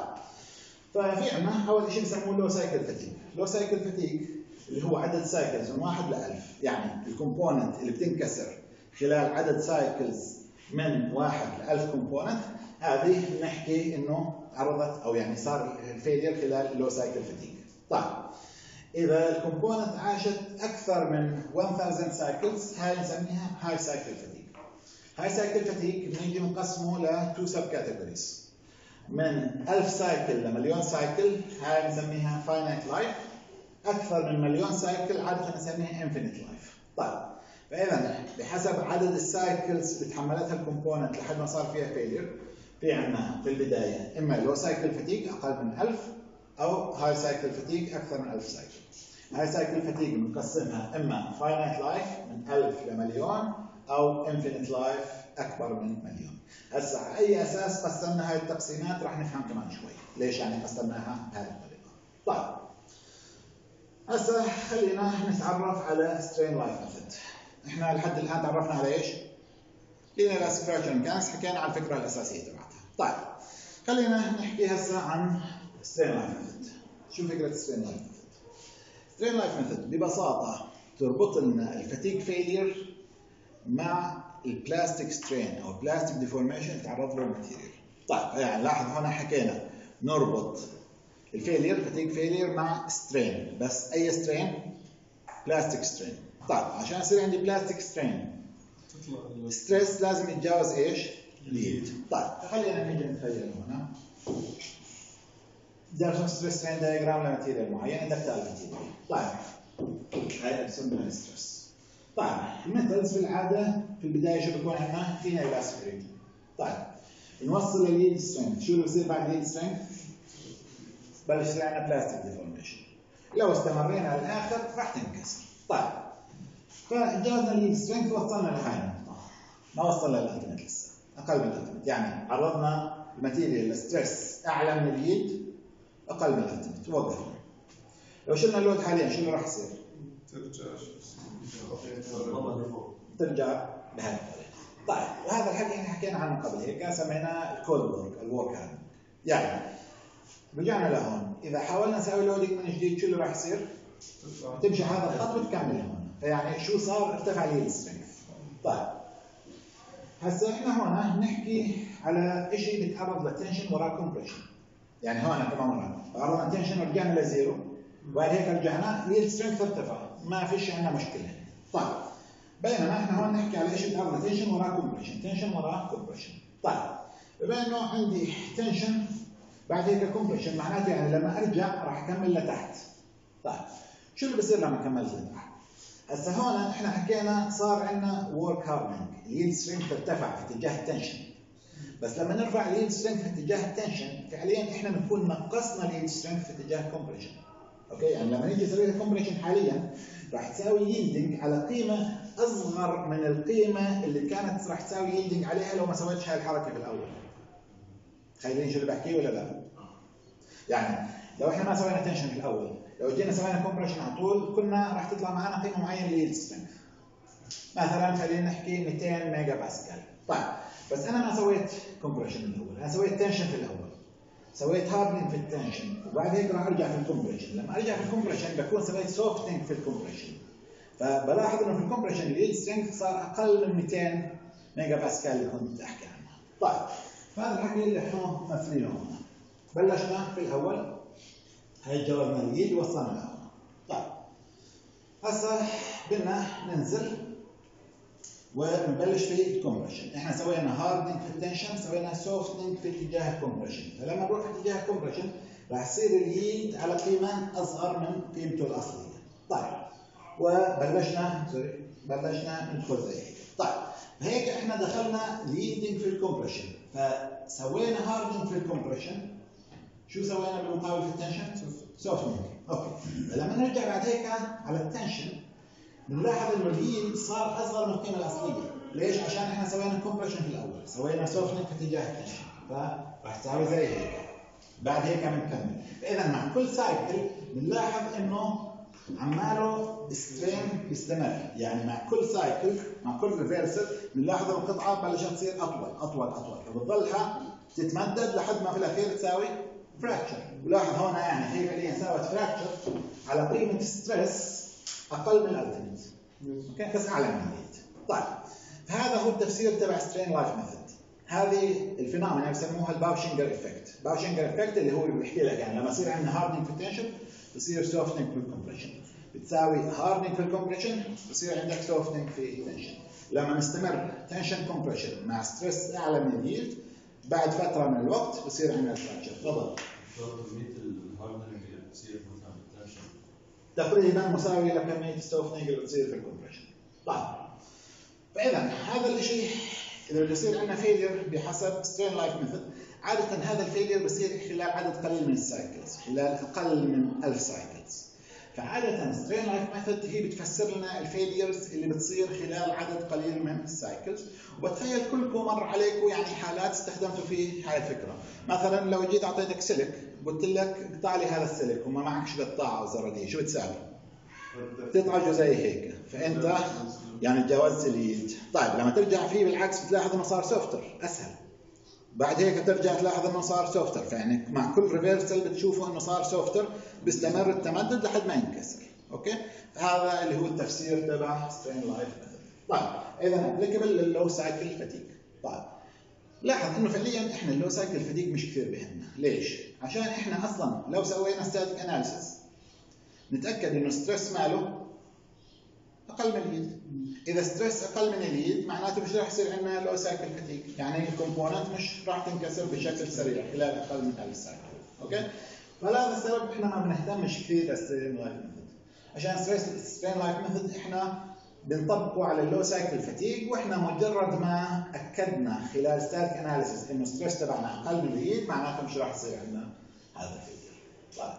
Speaker 1: ففي عندنا اول شيء بسموه لو سايكل فاتيج. لو سايكل فاتيج اللي هو عدد سايكلز من 1 ل 1000، يعني الكومبوننت اللي بتنكسر خلال عدد سايكلز من 1 ل 1000 كومبوننت، هذه بنحكي انه عرضت او يعني صار الفيلير خلال اللو سايكل فاتيج. طيب اذا الكومبوننت عاشت اكثر من 1000 سايكلز هاي نسميها هاي سايكل فتيج. هاي سايكل فتيج بنيجي نقسمه ل 2 سب كاتيجوريز. من 1000 سايكل لمليون سايكل هاي نسميها فاينايت لايف. اكثر من مليون سايكل عاده نسميها انفينيت لايف. طيب فاذا بحسب عدد السايكلز اللي تحملتها الكومبوننت لحد ما صار فيها فيلير، في عندنا في البدايه اما لو سايكل فتيج اقل من 1000 او هاي سايكل فتيج اكثر من 1000 سايكل. هاي سايكل فتيج بنقسمها اما فاينايت لايف من 1000 لمليون او انفينيت لايف اكبر من مليون. هسه على اي اساس قسمنا هاي التقسيمات راح نفهم كمان شوي ليش يعني قسمناها بهذه الطريقه. طيب هسه خلينا نتعرف على سترين لايف ميثود. احنا لحد الان تعرفنا على ايش؟ linear elastic fracture mechanics، حكينا عن الفكره الاساسيه تبعتها. طيب خلينا نحكي هسه عن سترين لايف ميثود. شو فكره سترين لايف ميثود؟ سترين لايف ميثود ببساطه تربط لنا الفتيج فيلير مع البلاستيك سترين او بلاستيك ديفورميشن تعرض له الماتيريال. طيب يعني لاحظ هنا حكينا نربط الفيلير فتيج فيلير مع سترين، بس اي سترين؟ بلاستيك سترين. طيب عشان يصير عندي بلاستيك سترين ستريس لازم يتجاوز ايش؟ ليد. طيب خلينا نيجي نتخيل هنا درجة ستريس سترين دايجرام لماتيريال معين، دكتال ماتيريال. طيب هاي بسميها ستريس. طيب الميثودز بالعاده في البدايه شو بيكون عندنا؟ فينا الاستيك. طيب نوصل لليد سترينث، شو اللي بصير بعد اليد سترينث؟ بلش يصير عندنا بلاستيك ديفورميشن. لو استمرينا للاخر راح تنكسر. طيب فجازنا اليد سترينث وصلنا لهاي النقطه، ما وصلنا للالتيميت لسه، اقل من الالتيميت، يعني عرضنا الماتيريال لستريس اعلى من اليد اقل من الالتيميت، وقفنا. لو شلنا اللود حاليا شو اللي راح يصير؟ ترجع بهذه الطريقه. طيب وهذا الحكي احنا حكينا عنه قبل هيك، سميناه الكولد وورك، الورك هاند. يعني رجعنا لهون، اذا حاولنا نسوي لودينج من جديد شو اللي راح يصير؟ تمشي هذا الخط وتكمل هون، فيعني شو صار؟ ارتفع اليد سترينث. طيب هسه احنا هون نحكي على شيء بيتعرض لتنشن وراه كومبريشن. يعني هون كمان مره عرضنا تنشن ورجعنا لزيرو، وبعد هيك رجعنا اليد سترينث ارتفع، ما فيش عندنا مشكله. طيب بينما احنا هون نحكي على شيء بيتعرض لتنشن وراه كومبريشن، تنشن وراه كومبريشن. طيب بما انه عندي تنشن بعد هيك كومبريشن، معناته يعني لما ارجع راح اكمل لتحت. طيب شو اللي بصير لما كملت لتحت؟ هسه هون احنا حكينا صار عندنا ورك هاردنج، اليد سترينث ارتفع في اتجاه التنشن. بس لما نرفع اليد سترينث في اتجاه التنشن فعليا احنا بنكون نقصنا اليد سترينث في اتجاه الكومبريشن. اوكي، يعني لما نيجي نسوي لها كومبريشن حاليا راح تساوي ييلدنج على قيمه اصغر من القيمه اللي كانت راح تساوي ييلدنج عليها لو ما سويتش هاي الحركه في الاول. تخيلين شو اللي بحكيه ولا لا؟ يعني لو احنا ما سوينا تنشن في الاول، لو جينا سوينا كومبريشن على طول كنا راح تطلع معنا قيمه معينه لليد سترينث. مثلا خلينا نحكي 200 ميجا باسكال. طيب بس انا ما سويت كومبريشن من الاول، انا سويت تنشن في الاول. سويت هاردنج في التنشن وبعد هيك راح ارجع في الكومبريشن. لما ارجع في الكومبريشن بكون سويت سوفتنج في الكومبريشن. فبلاحظ انه في الكومبريشن اليد سترينث صار اقل من 200 ميجا باسكال اللي كنت احكي عنها. طيب فهذا الحكي اللي احنا ممثلينه هنا. بلشنا في الاول، هي جاوبنا اليد ووصلنا لهون. طيب هسه بدنا ننزل ونبلش في الكومبريشن. احنا سوينا هاردنج في التنشن، سوينا سوفتنج في اتجاه الكومبريشن. فلما نروح في اتجاه الكومبريشن راح يصير اليد على قيمه اصغر من قيمته الاصليه. طيب وبلشنا ندخل زي هيك. طيب هيك احنا دخلنا ليدنج في الكومبريشن، فسوينا هاردنج في الكومبريشن. شو سوينا بالمقابل في التنشن؟ سوفتنج. اوكي، لما نرجع بعد هيك على التنشن بنلاحظ انه اليد صار اصغر من القيمه الاصليه. ليش؟ عشان احنا سوينا كومبريشن في الاول، سوينا سوفتنج في اتجاه التنشن، فراح تساوي زي هيك. بعد هيك بنكمل. فاذا مع كل سايكل بنلاحظ انه عماله سترين بيستمر، يعني مع كل سايكل مع كل ريفرسل بنلاحظ القطعه بلشت تصير اطول اطول اطول، فبتضلها تتمدد لحد ما في الاخير تساوي فراكشر. ولاحظ هون يعني هي فعليا ساوت فراكشر على قيمه ستريس اقل من الالتيميت. اوكي، بس اعلى من اليد. طيب هذا هو التفسير تبع سترين لايف ميثود. هذه الفينومينا بسموها الباوشنجر افكت. باوشنجر افكت اللي هو بيحكي لك يعني لما يصير عندنا هاردنج في التنشن بصير سوفتنج في الكومبريشن، بتساوي هاردنج في الكومبريشن بصير عندك سوفتنج في التنشن. لما نستمر تنشن كومبريشن مع ستريس اعلى من اليلد بعد فتره من الوقت بصير عندنا فراكشر. تفضل.
Speaker 2: كمية الهاردنج اللي بتصير مثلا بالتنشن
Speaker 1: تقريبا مساوي لكميه السوفتنج اللي بتصير في الكومبريشن. طيب فاذا هذا الشيء اذا بيصير عندنا فيلير بحسب سترين لايف ميثود، عاده هذا الفيلير بصير خلال عدد قليل من السايكلز، خلال اقل من 1000 سايكلز. فعاده سترين لايف ميثود هي بتفسر لنا الفيليرز اللي بتصير خلال عدد قليل من السايكلز. وبتخيل كلكم مر عليكم يعني حالات استخدمتوا فيه هاي الفكره. مثلا لو جيت اعطيتك سلك قلت لك اقطع لي هذا السلك وما معكش قطاعه او زراديه، شو بتساوي؟ تقطعه زي هيك، فانت يعني تجاوزت اليد. طيب لما ترجع فيه بالعكس بتلاحظ انه صار سوفتر اسهل، بعد هيك ترجع تلاحظ انه صار سوفتر، فيعني مع كل ريفرسل بتشوفوا انه صار سوفتر، بيستمر التمدد لحد ما ينكسر. اوكي، هذا اللي هو التفسير تبع سترين لايف ميثود. طيب اذا ابليكابل لللو سايكل فتيج. طيب لاحظ انه فعليا احنا اللو سايكل فتيج مش كثير بهمنا. ليش؟ عشان احنا اصلا لو سوينا ستاتيك اناليسيس نتاكد انه ستريس ماله اقل من اليد. اذا ستريس اقل من اليد معناته مش راح يصير عندنا لو سايكل فتيج، يعني الكومبوننت مش راح تنكسر بشكل سريع خلال اقل من 1000 سايكل. اوكي، فلهذا السبب احنا ما بنهتمش كثير بالسترين لايف ميثود، عشان سترين لايف ميثود احنا بنطبقه على اللو سايكل فتيج، واحنا مجرد ما اكدنا خلال ستاتيك اناليسيس انه ستريس تبعنا اقل من اليد معناته مش راح يصير عندنا هذا الفيلير. طيب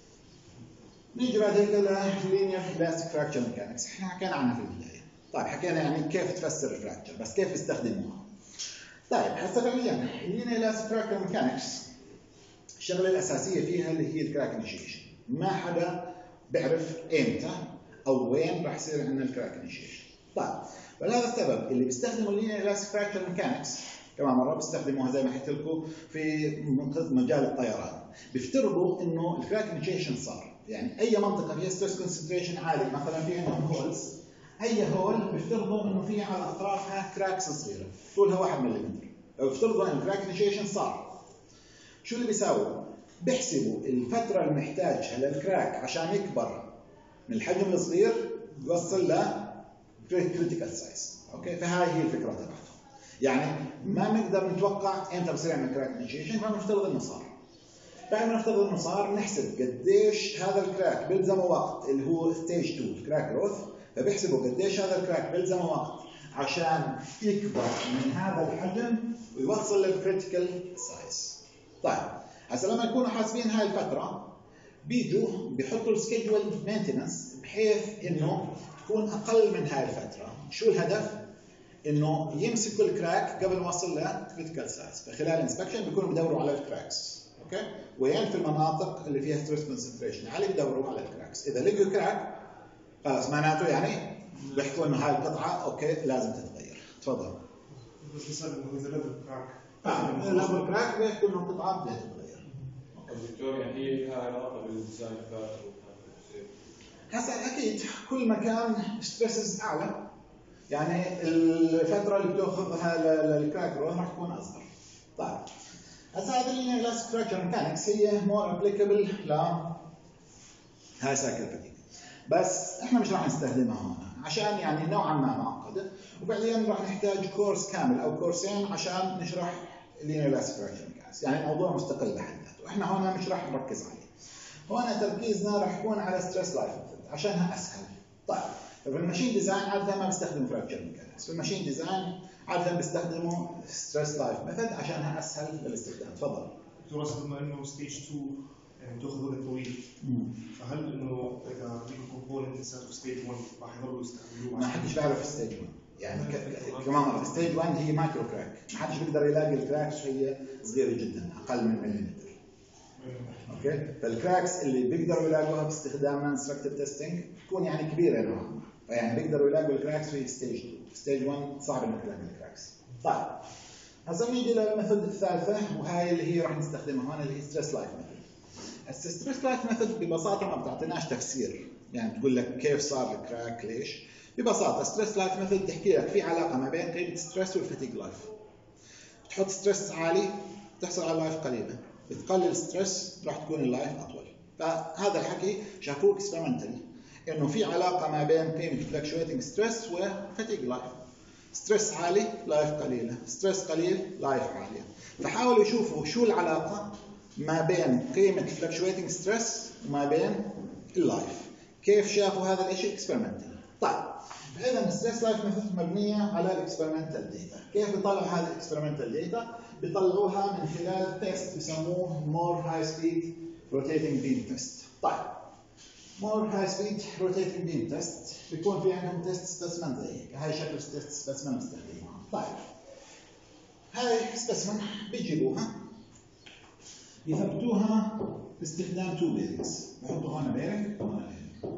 Speaker 1: نيجي بعد هيك لللينير الاستيك فراكشر ميكانكس. احنا حكينا عنها في البدايه. طيب حكينا يعني كيف تفسر الفراكشر، بس كيف يستخدموها. طيب هسه فعليا اللينير الاستيك فراكشر ميكانكس الشغله الاساسيه فيها اللي هي الكراك انيشيشن. ما حدا بيعرف امتى او وين راح يصير عندنا الكراك انيشيشن. طيب ولهذا السبب اللي بيستخدموا اللينير الاستيك فراكشر ميكانكس كمان مره بيستخدموها زي ما حكيت لكم في مجال الطيران. بيفترضوا انه الكراك انيشيشن صار، يعني اي منطقه فيها ستريس كونسنتريشن عالي، مثلا في عندهم هولز، اي هول بيفترضوا انه في على اطرافها كراكس صغيره طولها 1 ملم. لو بيفترضوا ان الكراك انيشيشن صار، شو اللي بيساووا؟ بيحسبوا الفتره اللي محتاجها للكراك عشان يكبر من الحجم الصغير يوصل ل كريتيكال سايز. اوكي، فهاي هي الفكره تبعتهم. يعني ما بنقدر نتوقع امتى بصير عندنا كراك انيشيشن، فبنفترض انه صار. بعد ما نفترض انه صار نحسب قديش هذا الكراك بيلزمه وقت اللي هو ستيج 2 الكراك جروث، فبيحسبوا قديش هذا الكراك بيلزمه وقت عشان يكبر من هذا الحجم ويوصل للكريتيكال سايز. طيب هسه لما يكونوا حاسبين هاي الفتره بيجوا بيحطوا السكيدول مينتنس بحيث انه تكون اقل من هاي الفتره. شو الهدف؟ انه يمسكوا الكراك قبل ما يوصل لكريتيكال سايز. فخلال الانسبكشن بيكونوا بدوروا على الكراكس. اوكي، وين في المناطق اللي فيها ستريس كونسنتريشن عالي بدوروا على الكراكس. اذا لقوا كراك خلاص معناته يعني بيحكوا انه هاي القطعه اوكي لازم تتغير. تفضل.
Speaker 2: بس مثلا اذا ليفل كراك
Speaker 1: ليفل كراك بيحكوا انه القطعه بدها تتغير.
Speaker 3: دكتور يعني هي لها علاقه بالديزاين
Speaker 1: هسه اكيد كل ما كان ستريسز اعلى يعني الفتره اللي بتاخذها للكراك جروث راح تكون اصغر. طيب هسه هذا اللينير الاستيك فراكشر ميكانكس هي مور ابليكابل ل هاي سايكل فتيج، بس احنا مش راح نستخدمها هون عشان يعني نوعا ما معقده، وبعدين راح نحتاج كورس كامل او كورسين عشان نشرح اللينير الاستيك فراكشر ميكانكس، يعني الموضوع مستقل بحد ذاته، احنا هون مش راح نركز عليه. هون تركيزنا راح يكون على ستريس لايف ميثود عشانها اسهل. طيب في الماشين ديزاين عاده ما بيستخدموا فراكشر ميكانكس، في الماشين ديزاين عاده بيستخدموا ستريس لايف ميثود عشانها اسهل للاستخدام. تفضل.
Speaker 2: دكتور اصلا بما انه ستيج 2 يعني بتاخذ وقت طويل، فهل انه اذا في كومبوننت لسه في ستيج 1 راح يضلوا يستخدموه؟
Speaker 1: ما حدش بيعرف ستيج 1، يعني كمان مرة ستيج 1 هي مايكرو كراك، ما حدش بيقدر يلاقي الكراكس وهي صغيره جدا اقل من مليمتر. اوكي، فالكراكس اللي بيقدروا يلاقوها باستخدام انستركتيف تيستينج تكون يعني كبيره نوعا ما، فيعني بيقدروا يلاقوا الكراكس في ستيج 2. ستيج 1 صعب انك تلاقي الكراكس. طيب هسه نيجي للميثود الثالثه وهاي اللي هي راح نستخدمها هون اللي هي ستريس لايف ميثود. الستريس لايف ميثود ببساطه ما بتعطيناش تفسير، يعني تقول لك كيف صار الكراك ليش. ببساطه ستريس لايف ميثود تحكي لك في علاقه ما بين قيمه ستريس والفتيج لايف. تحط ستريس عالي تحصل على لايف قليله، بتقلل ستريس راح تكون اللايف اطول. فهذا الحكي شافوه اكسبيرمنتالي انه في علاقه ما بين قيمه فلكشويتنج ستريس وفتيج لايف. ستريس عالي لايف قليله، ستريس قليل لايف عاليه. فحاولوا يشوفوا شو العلاقه ما بين قيمه فلكشويتنج ستريس وما بين اللايف. كيف شافوا هذا الشيء اكسبيرمنتالي؟ طيب اذا الستريس لايف ميثود مبنيه على الاكسبيرمنتال داتا. كيف بيطلعوا هذه الاكسبيرمنتال داتا؟ بيطلعوها من خلال تيست بسموه مور هاي سبيد روتيتنج بيم تيست. طيب مور هاي سبيد روتيتنج بيم تيست بيكون في عندهم تيست سبيسمن زي هيك. هاي شكل تيست سبيسمن مستخدمها. طيب هاي سبيسمن بيجيبوها يثبتوها باستخدام تو بيرنجز. بحطوا هون بيرنج وهون بيرنج.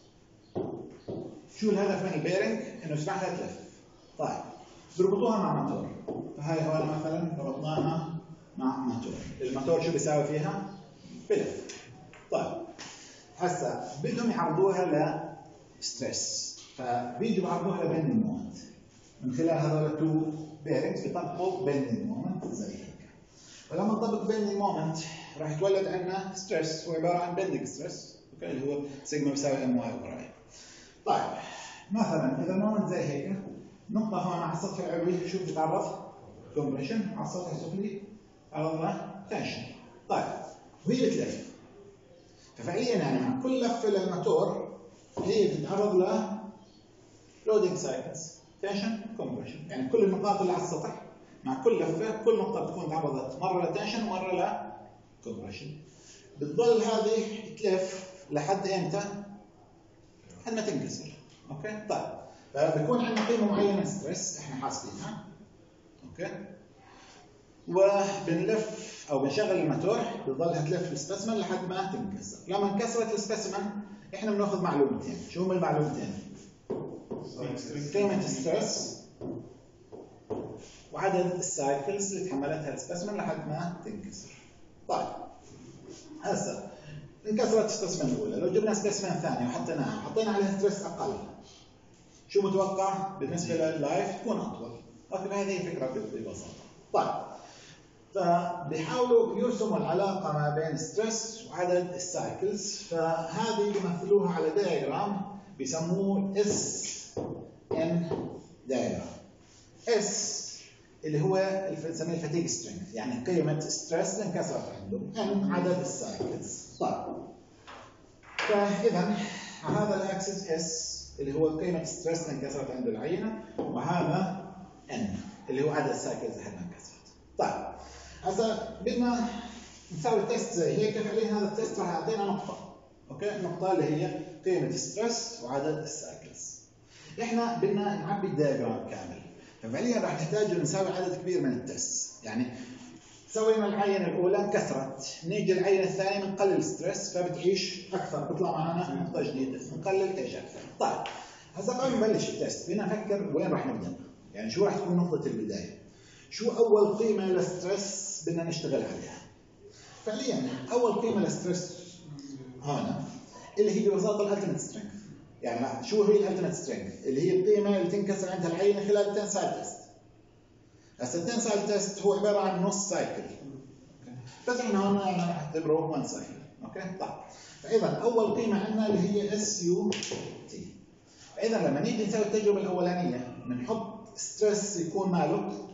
Speaker 1: شو الهدف من البيرنج؟ انه يسمح لها تلف. طيب بربطوها مع موتور. فهاي هون مثلا ربطناها مع موتور. الموتور شو بيساوي فيها؟ بلف. طيب هسا بدهم يعرضوها لستريس، فبيجوا يعرضوها لبندنج مومنت من خلال هذول التو بيرنجز. بيطبقوا بندنج مومنت زي هيك. فلما نطبق بندنج مومنت راح يتولد عندنا ستريس، هو عباره عن بندنج ستريس، اوكي، اللي هو سيجما بيساوي ام واي اوفر اي. طيب مثلا اذا المومنت زي هيك، نقطه هون على السطح العلوي شو بتتعرض؟ كومبريشن، على السطح السفلي تعرض لها تنشن. طيب وهي بتلف، ففعليا يعني مع كل لفه للموتور هي بتتعرض ل لودينج سايكلز، تنشن، كومبريشن. يعني كل النقاط اللي على السطح مع كل لفه كل نقطه بتكون تعرضت مره لتنشن ومره لكومبريشن. بتضل هذه تلف لحد امتى؟ لحد ما تنكسر. اوكي طيب فبكون عندنا قيمه معينه من ستريس احنا حاسبينها، اوكي، وبنلف او بنشغل الموتور بتضلها تلف السبيسمن لحد ما تنكسر. لما انكسرت السبيسمن احنا بناخذ معلومتين. شو هم المعلومتين؟ قيمه الستريس وعدد السايكلز اللي تحملتها السبيسمن لحد ما تنكسر. طيب هسه انكسرت السبيسمن الاولى، لو جبنا سبيسمن ثانيه وحطيناها وحطينا عليها ستريس اقل، شو متوقع بالنسبه لللايف؟ تكون اطول. اوكي هذه الفكره ببساطه. طيب فبيحاولوا يرسموا العلاقه ما بين ستريس وعدد السايكلز. فهذه بيمثلوها على دايجرام بيسموه اس ان دايجرام. اس اللي هو بنسميه الفتيج سترينث، يعني قيمه ستريس اللي انكسرت عنده، ان عدد السايكلز. طيب فاذا هذا الاكسس اس اللي هو قيمه ستريس اللي انكسرت عنده العينه، وهذا ان اللي هو عدد السايكلز اللي انكسرت. طيب هسه بدنا نسوي تيست زي هيك. فعليا هذا التيست راح يعطينا نقطه، اوكي، النقطه اللي هي قيمه ستريس وعدد السايكلز. احنا بدنا نعبي الدياجرام كامل، ففعليا راح نحتاج نسوي عدد كبير من التيست. يعني سوينا العينه الاولى انكسرت، نيجي العينه الثانيه بنقلل ستريس فبتعيش اكثر، بيطلع معنا نقطه جديده، نقلل ايش اكثر. طيب هسه قبل ما نبلش التيست بدنا نفكر وين راح نبدا، يعني شو راح تكون نقطه البدايه، شو اول قيمه للستريس بدنا نشتغل عليها. فعليا اول قيمه للستريس هنا اللي هي ببساطه الالتيميت سترينث. يعني شو هي الالتيميت سترينث؟ اللي هي القيمه اللي تنكسر عندها العينه خلال التنسايل تيست. هسه التنسايل تيست هو عباره عن نص سايكل، بس احنا هون راح نعتبره 1 سايكل. اوكي طيب فاذا اول قيمه عندنا اللي هي اس يو تي. فاذا لما نيجي نسوي التجربه الاولانيه بنحط ستريس يكون ماله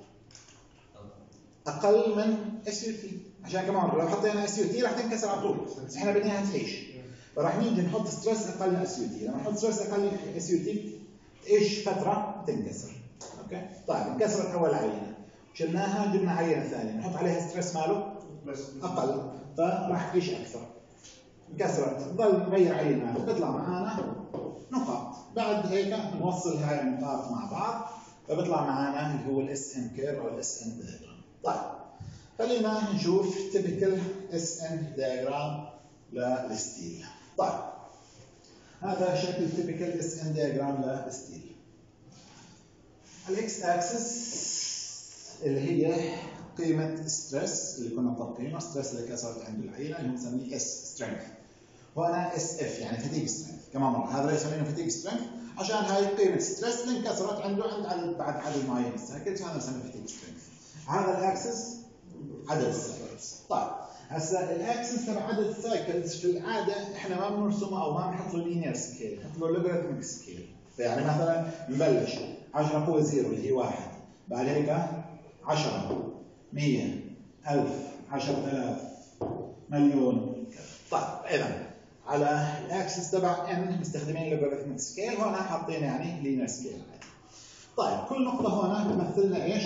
Speaker 1: اقل من اس يو تي، عشان كمان لو حطينا اس يو تي راح تنكسر على طول، بس احنا بدنا تعيش. فراح نيجي نحط ستريس اقل من اس يو تي. لما نحط ستريس اقل من اس يو تي تعيش فتره تنكسر. اوكي طيب انكسرت اول عينه، شلناها جبنا عينه ثانيه نحط عليها ستريس ماله اقل، فراح تعيش اكثر. انكسرت نضل نغير عينات بيطلع معانا نقاط. بعد هيك نوصل هاي النقاط مع بعض فبيطلع معانا اللي هو الاس ان كيرف او الاس ان دايجرام. طيب خلينا نشوف تيبيكال اس ان دايجرام للستيل. طيب هذا شكل تيبيكال اس ان دايجرام للستيل. الاكس اكسس اللي هي قيمه ستريس اللي كنا مطبقينه، ستريس اللي كسرت عند العينه اللي بنسميه اس سترينث، وهنا اس اف يعني فتيج سترينث. كمان مره هذا ليس يسمونه فتيج سترينث عشان هاي قيمه ستريس اللي انكسرت عنده بعد عدد معين من السايكلز، هذا بنسميه فتيج سترينث. هذا الاكسس عدد السايكلز. طيب هسه الاكسس تبع عدد السايكلز في العاده احنا ما بنرسمه او ما بنحط له لينير سكيل، بنحط له لوغاريتميك سكيل. فيعني مثلا نبلش 10 قوه 0 اللي هي 1، بعد هيك 10 100 1000 10000 مليون. طيب اذا على الاكسس تبع ان مستخدمين لوغاريتميك سكيل، هون حاطين يعني لينير سكيل. طيب كل نقطه هون بتمثل لنا ايش؟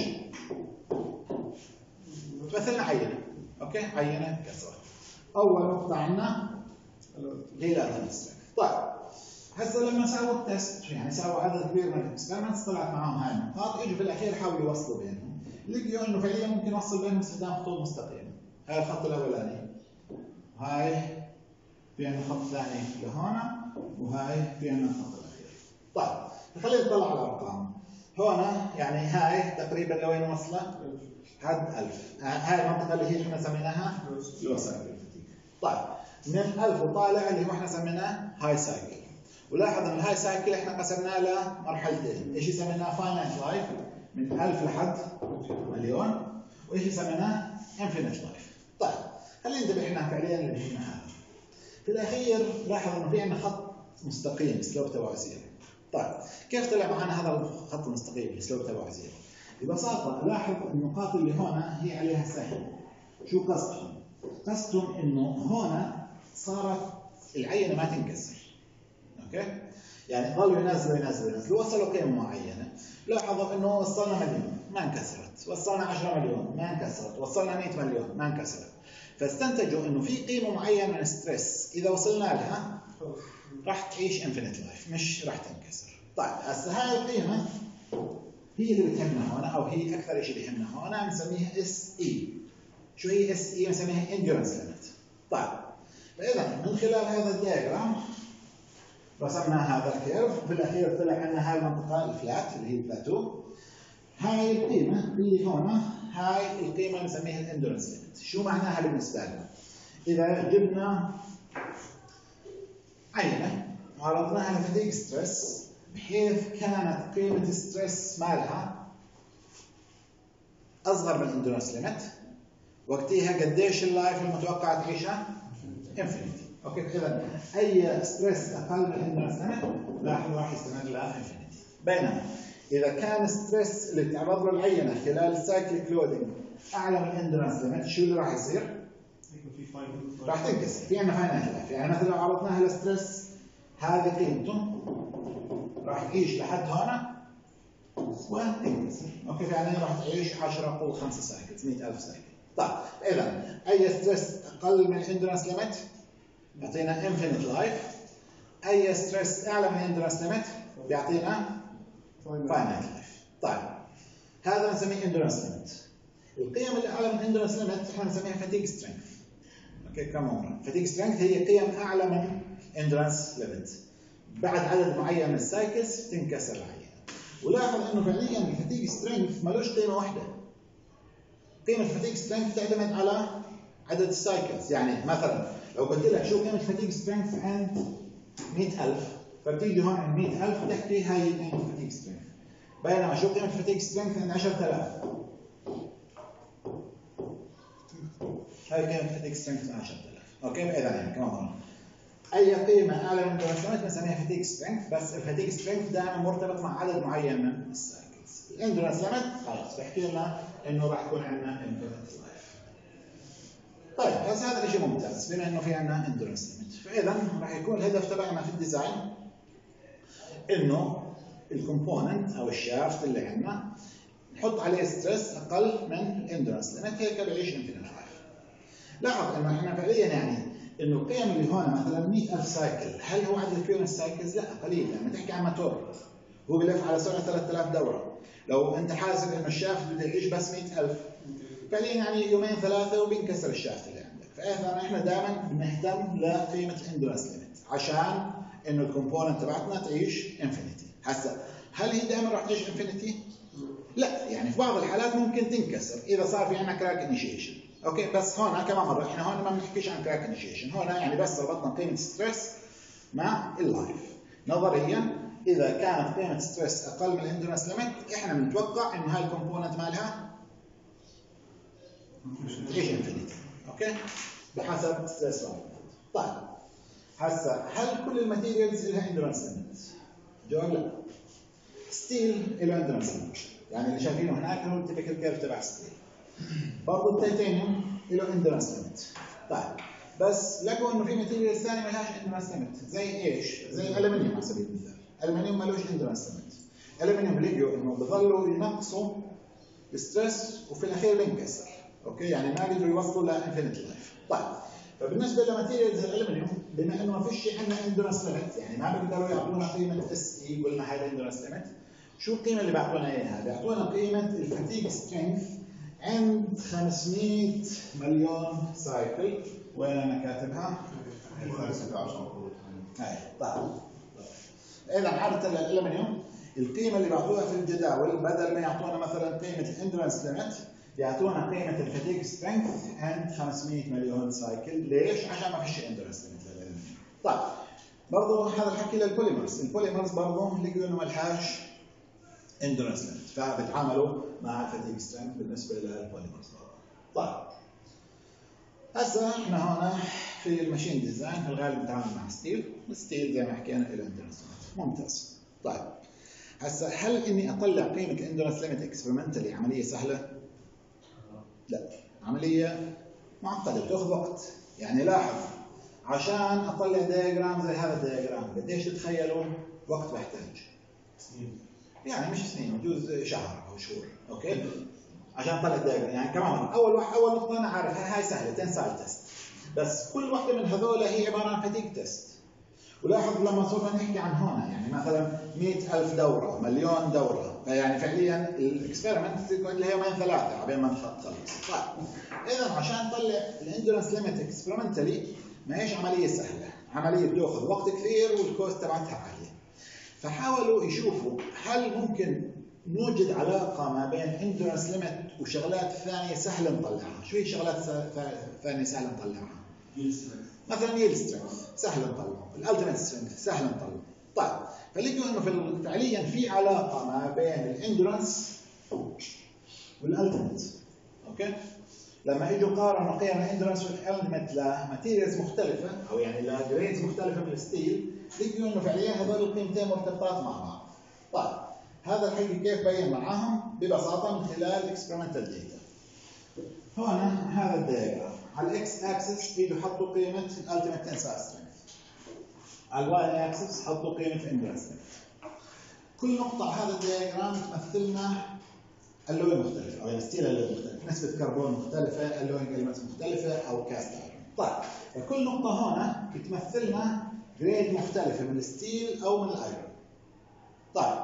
Speaker 1: بتمثل لنا عينه. اوكي عينه كسره. اول نقطه عندنا هي الالتيميت سترينث. طيب هسه لما سووا التست يعني سووا عدد كبير من الاكسبيرمنتس طلعت معهم هاي النقاط، اجوا في الاخير حاولوا يوصلوا بينهم، لقيوا انه فعليا ممكن يوصل بينهم باستخدام خطوط مستقيمه. هاي الخط الاولاني، هاي في عندنا خط ثاني لهنا، وهاي في عندنا الخط الاخير. طيب خلينا نطلع على الارقام. هنا يعني هاي تقريبا لوين وصلت؟ حد 1000. هاي المنطقه اللي هي احنا سميناها لو سايكل. طيب من 1000 وطالع اللي هو احنا سميناه هاي سايكل. ولاحظ ان الهاي سايكل احنا قسمناه لمرحلتين، ايش سميناه فاينايت لايف من 1000 لحد مليون، وايش سميناه انفينيت لايف. طيب خلينا ننتبه احنا فعليا اللي هنا هذا. في الاخير لاحظ انه في عندنا خط مستقيم سلوب تبعه 0. طيب كيف طلع معنا هذا الخط المستقيم السلوب تبعه 0؟ ببساطه لاحظ النقاط اللي هنا هي عليها سهم. شو قصدهم؟ قصدهم انه هنا صارت العينه ما تنكسر. اوكي؟ يعني ظلوا ينزلوا وصلوا قيمه معينه. لاحظوا انه وصلنا مليون ما انكسرت، وصلنا 10 مليون ما انكسرت، وصلنا 100 مليون ما انكسرت. فاستنتجوا انه في قيمه معينه من الستريس اذا وصلنا لها راح تعيش انفينيت لايف، مش راح تنكسر. طيب هسه هاي القيمه هي اللي بتهمنا هون، او هي اكثر شيء بيهمنا هون، بنسميها اس اي. شو هي اس اي؟ بنسميها انديورنس ليميت. طيب فاذا من خلال هذا الدياجرام رسمنا هذا الكيرف، وفي الاخير طلع عندنا هاي المنطقه الفلات اللي هي البلاتو. هاي القيمه اللي هون هاي القيمه بنسميها الانديورنس ليميت. شو معناها بالنسبه لنا؟ اذا جبنا عينه وعرضناها لفتيج ستريس بحيث كانت قيمه الستريس مالها اصغر من الانديورنس ليميت، وقتها قديش اللايف المتوقع تعيشها؟ انفينيتي. اوكي اذا اي ستريس اقل من الانديورنس ليميت لاحظ راح يستمر لانفينيتي. بينما اذا كان ستريس اللي تعرض له العينه خلال السايكليك لودنج اعلى من الانديورنس ليميت، شو اللي راح يصير؟ راح تنكسر. في عندنا فاينايت لايف. يعني مثلا لو عرضناها لستريس هذه قيمته راح تعيش لحد هنا وتنكسر. اوكي يعني راح تعيش 10 قوة 5 سايكلز 100,000 سايكل. طيب اذا اي ستريس اقل من الانديورنس ليميت يعطينا انفينيت لايف، اي ستريس اعلى من الانديورنس ليميت بيعطينا فاينايت لايف. طيب هذا بنسميه انديورنس ليميت. القيم اللي اعلى من الانديورنس ليميت احنا بنسميها فاتيج سترينث. اوكي كم مره؟ فاتيج سترينث هي قيم اعلى من انديورنس ليميت. بعد عدد معين من السايكلز تنكسر العينه. ولاحظ انه فعليا الفاتيج سترينث مالوش قيمه واحده. قيمه الفاتيج سترينث تعتمد على عدد السايكلز. يعني مثلا لو قلت لك شو قيمه الفاتيج سترينث عند 100,000، فبتيجي هون عند 100,000 تحكي هاي قيمه الفاتيج سترينث. بينما شو قيمه الفاتيج سترينث عند 10,000؟ هاي قيمه الفاتيج سترينث عند 10,000. اوكي اذا يعني كمان مره اي قيمه اعلى من الانديورنس ليميت بنسميها فاتيج سترينث، بس الفاتيج سترينث دائما مرتبط مع عدد معين من السايكلز. الانديورنس ليميت خلاص بحكي لنا انه راح يكون عندنا انفينيت لايف. طيب بس هذا الشيء ممتاز بما انه في عندنا انديورنس ليميت. فاذا راح يكون الهدف تبعنا في الديزاين انه الكومبوننت او الشافت اللي عندنا نحط عليه ستريس اقل من الانديورنس ليميت، هيك بيعيش انفينيت لايف. لاحظ انه احنا فعليا يعني انه القيم اللي هون مثلا 100,000 سايكل، هل هو عدد كبير من السايكلز؟ لا قليل. لما تحكي عن موتور هو بلف على سرعه 3000 دوره، لو انت حاسب انه الشافت بده يعيش بس 100,000 فعليا يعني يومين ثلاثه وبينكسر الشافت اللي عندك. فاذا احنا دائما بنهتم لقيمه الانديورنس ليميت عشان انه الكومبوننت تبعتنا تعيش انفينيتي. هسه هل هي دائما راح تعيش انفينيتي؟ لا، يعني في بعض الحالات ممكن تنكسر اذا صار في عندنا كراك انيشيشن. اوكي بس هون كمان مره احنا هون ما بنحكيش عن كراك انيشيشن، هون يعني بس ربطنا قيمه ستريس مع اللايف. نظريا اذا كانت قيمه ستريس اقل من الانديورنس ليميت احنا بنتوقع انه هاي الكومبوننت مالها اوكي بحسب ستريس لاين. طيب هسه هل كل الماتيريالز لها اندرنس ليميت؟ جواب لا. ستيل له اندرنس ليميت، يعني اللي شايفينه هناك هو التيبيكال كيرف تبع ستيل. برضه التيتانيوم له اندرنس ليميت. طيب بس لقوا انه في ماتيريالز ثانيه ما لهاش اندرنس ليميت، زي ايش؟ زي الالومنيوم على سبيل المثال. الالومنيوم ما لهوش اندرنس ليميت. الالومنيوم لقوا انه بضلوا ينقصوا الستريس وفي الاخير بينكسر. اوكي يعني ما بيقدروا يوصلوا لانفينيت لايف. طيب فبالنسبه لماتيريالز الالومنيوم بما انه ما فيش عندنا اندرنس ليميت، يعني ما بيقدروا يعطونا قيمه اس اي قلنا هاي الاندرنس ليميت، شو القيمه اللي بيعطونا اياها؟ بيعطونا قيمه الفاتيج سترينث عند 500 مليون سايكل. وين انا كاتبها؟ هاي. طيب اذا عاده الالومنيوم القيمه اللي بيعطوها في الجداول بدل ما يعطونا مثلا قيمه الاندرنس ليميت يعطونا قيمه الفاتيج سترينث عند 500 مليون سايكل. ليش؟ عشان ما فيش اندرنس ليميت للالومنيوم. طيب برضه هذا الحكي للبوليمرز، البوليمرز برضه لقوا انه ما لهاش اندرنس ليميت، فبتعاملوا مع الفاتيج سترينث بالنسبه للبوليمرز. طيب هسه احنا هون في الماشين ديزاين في الغالب بنتعامل مع ستيل، الستيل زي ما حكينا له اندرنس ليميت. ممتاز. طيب هسه هل اني اطلع قيمه الاندرنس ليميت اكسبيرمنتالي عمليه سهله؟ لا، عمليه معقده بتاخذ وقت. يعني لاحظ عشان اطلع دياجرام زي هذا الدياجرام قديش تتخيلوا وقت بحتاج؟
Speaker 2: سنين.
Speaker 1: يعني مش سنين، بجوز شهر او شهور. اوكي عشان اطلع الدياجرام. يعني كمان مرة. اول نقطه انا عارف هاي سهله تنسال تيست، بس كل واحده من هذول هي عباره عن فاتيج تيست. ولاحظ لما صرنا نحكي عن هون يعني مثلا 100,000 دوره، مليون دوره، يعني فعليا الاكسبيرمنت تقعد لها يومين ثلاثه على ما تخلص. طيب اذا عشان نطلع الاندرنس ليميت اكسبيرمنتالي ما هيش عمليه سهله، عمليه بتاخذ وقت كثير والكوست تبعتها عاليه. فحاولوا يشوفوا هل ممكن نوجد علاقه ما بين اندرنس ليميت وشغلات ثانيه سهله نطلعها. شو هي شغلات ثانيه سهله نطلعها؟ مثلا ييل سترينث سهل نطلعه، الالتيميت سترينث سهل نطلعه. طيب فلقوا انه فعليا في علاقه ما بين الاندرنس والالتيميت. اوكي لما اجوا قارنوا قيم الاندرنس والالتيميت لماتيريالز مختلفه او يعني لجريدز مختلفه من الستيل، لقوا انه فعليا هذول القيمتين مرتبطات مع بعض. طيب هذا الحكي كيف بين معاهم؟ ببساطه من خلال الاكسبيرمنتال ديتا. هون هذا الدياجرام على الاكس اكسس بيجوا يحطوا قيمه الالتيميت تنسايل سترينث، على الواي اكسس حطوا قيمه الاندرنس ليميت. كل نقطه على هذا الدياجرام تمثل لنا اللون مختلف او الستيل اللون مختلف، نسبه كربون مختلفه، اللون كلمات مختلفه او كاست ايرون. طيب فكل نقطه هنا بتمثل لنا جريد مختلفه من الستيل او من الايرون. طيب